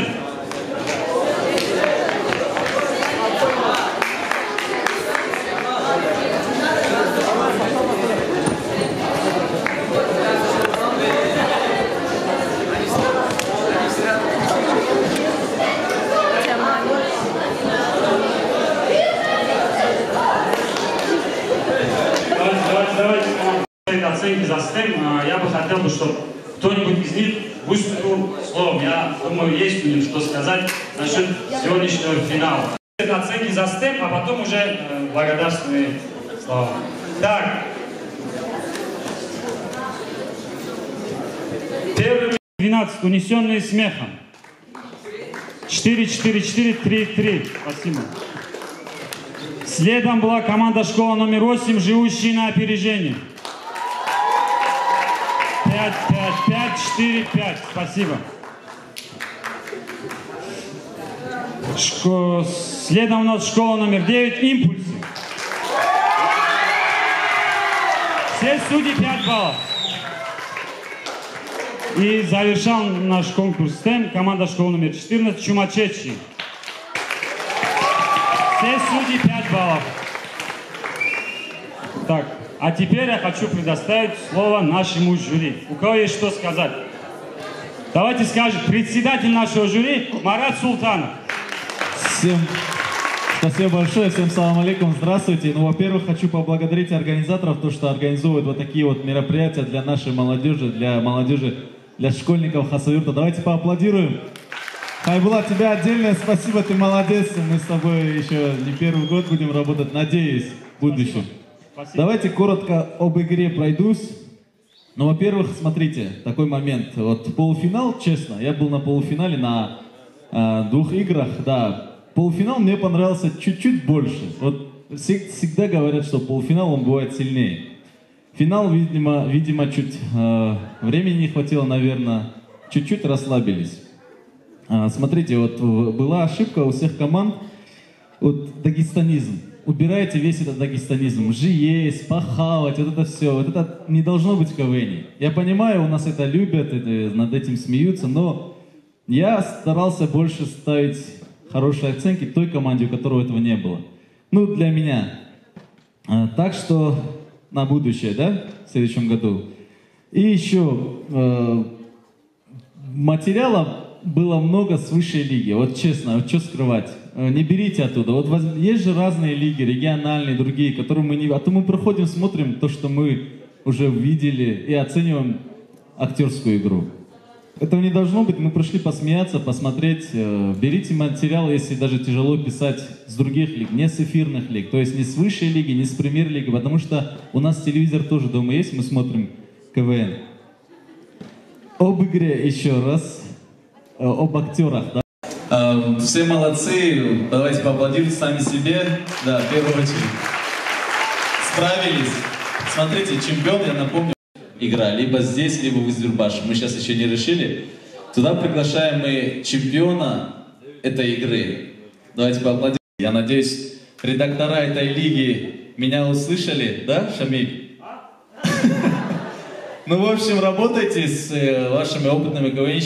Оценки за стем, я бы хотел бы, чтобы кто-нибудь из них выступил словом. Я думаю, есть у них что сказать насчет сегодняшнего финала. Это оценки за стем, а потом уже э, благодарственные слова. Так. Первый двенадцать, унесенные смехом. четыре четыре четыре три три. Спасибо. Следом была команда школа номер восемь, живущие на опережении. пять пять пять четыре пять. Спасибо. Шко... Следом у нас школа номер девять, импульсы. Все судьи пять баллов. И завершал наш конкурс стем команда школы номер четырнадцать, чумачечи. Все судьи пять баллов. Так, а теперь я хочу предоставить слово нашему жюри. У кого есть что сказать? Давайте скажем, председатель нашего жюри Марат Султанов. Всем спасибо большое, всем салам алейкум, здравствуйте. Ну, во-первых, хочу поблагодарить организаторов, то, что организовывают вот такие вот мероприятия для нашей молодежи, для молодежи, для школьников Хасавюрта. Давайте поаплодируем. Хайбулат, тебе отдельное спасибо, ты молодец. Мы с тобой еще не первый год будем работать, надеюсь, в будущем. Спасибо. Давайте коротко об игре пройдусь. Ну, во-первых, смотрите, такой момент. Вот полуфинал, честно, я был на полуфинале на э, двух играх, да. Полуфинал мне понравился чуть-чуть больше. Вот всегда говорят, что полуфинал он бывает сильнее. Финал, видимо, видимо чуть э, времени не хватило, наверное, чуть-чуть расслабились. Э, смотрите, вот была ошибка у всех команд, вот дагестанизм. Убирайте весь этот дагестанизм, жиесть, похавать, вот это все, вот это не должно быть в КВН. Я понимаю, у нас это любят, это, над этим смеются, но я старался больше ставить хорошие оценки той команде, у которой этого не было. Ну, для меня. А, так что на будущее, да, в следующем году. И еще э, материала было много с высшей лиги, вот честно, вот что скрывать. Не берите оттуда. Вот воз... есть же разные лиги, региональные, другие, которые мы не... А то мы проходим, смотрим то, что мы уже видели, и оцениваем актерскую игру. Этого не должно быть. Мы пришли посмеяться, посмотреть. Берите материал, если даже тяжело писать, с других лиг, не с эфирных лиг. То есть не с высшей лиги, не с премьер-лиги, потому что у нас телевизор тоже дома есть, мы смотрим КВН. Об игре еще раз. Об актерах, да? Все молодцы, давайте поаплодируем сами себе. Да, в первую очередь. Справились. Смотрите, чемпион, я напомню, игра либо здесь, либо в Издюрбаше. Мы сейчас еще не решили. Туда приглашаем мы чемпиона этой игры. Давайте поаплодируем. Я надеюсь, редактора этой лиги меня услышали, да, Шамиль? Ну, в общем, работайте с вашими опытными КВНщиками.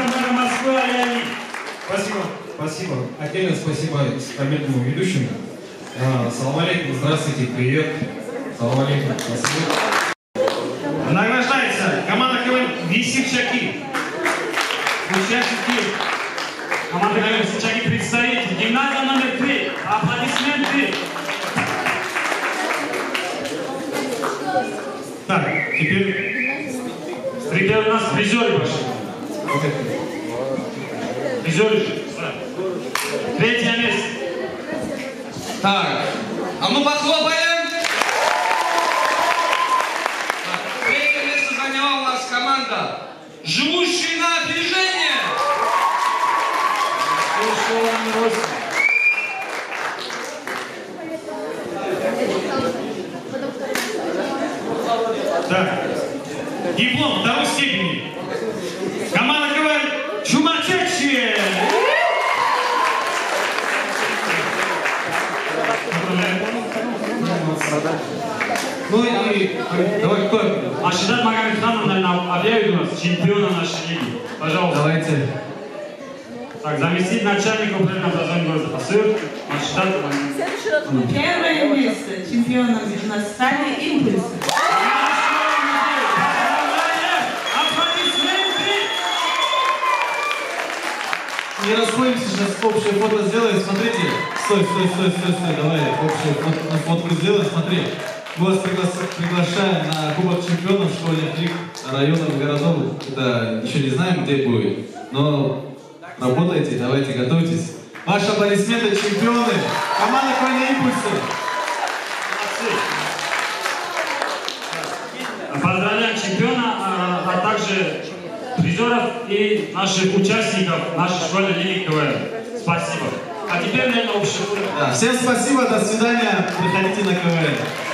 Спасибо, спасибо. Отдельно спасибо комментному ведущему. А, салам алейкум, здравствуйте, привет. Салам алейкум, спасибо. Награждается команда КВН «Весельчаки». Участники команды КВН «Весельчаки» представитель гимназии. теперь у нас призеры пошли. Призеры. Третье место. Так, а ну похлопаем. Так, третье место заняла у нас команда «Живущие на опережение». Так, диплом второй степени. Команда КВН «Чумачечье». Ну и давай кто? Ашидат Магомедханов, наверное, объявит у нас чемпиона нашей лиги. Пожалуйста. Давайте. Так, заместитель начальника управления образования города Пасыр, Ашидат Магомедханов. Первое место чемпионом нас стали импульсы. Не расходимся, сейчас общее фото сделаем. Смотрите. Стой, стой, стой, стой, стой. Давай общее фото, фотку сделаем. Смотри. Мы вас пригла... приглашаем на Кубок чемпионов школьных лиг районов, городов. Это еще не знаем, где будет. Но работайте, давайте, готовьтесь. Ваши аплодисменты, чемпионы. Команда КВН «Импульсы». Поздравляем чемпиона, а, а также призеров и наших участников нашей школьной лиги КВН. Спасибо. А теперь, наверное, общее. Да, всем спасибо, до свидания. Приходите на КВН.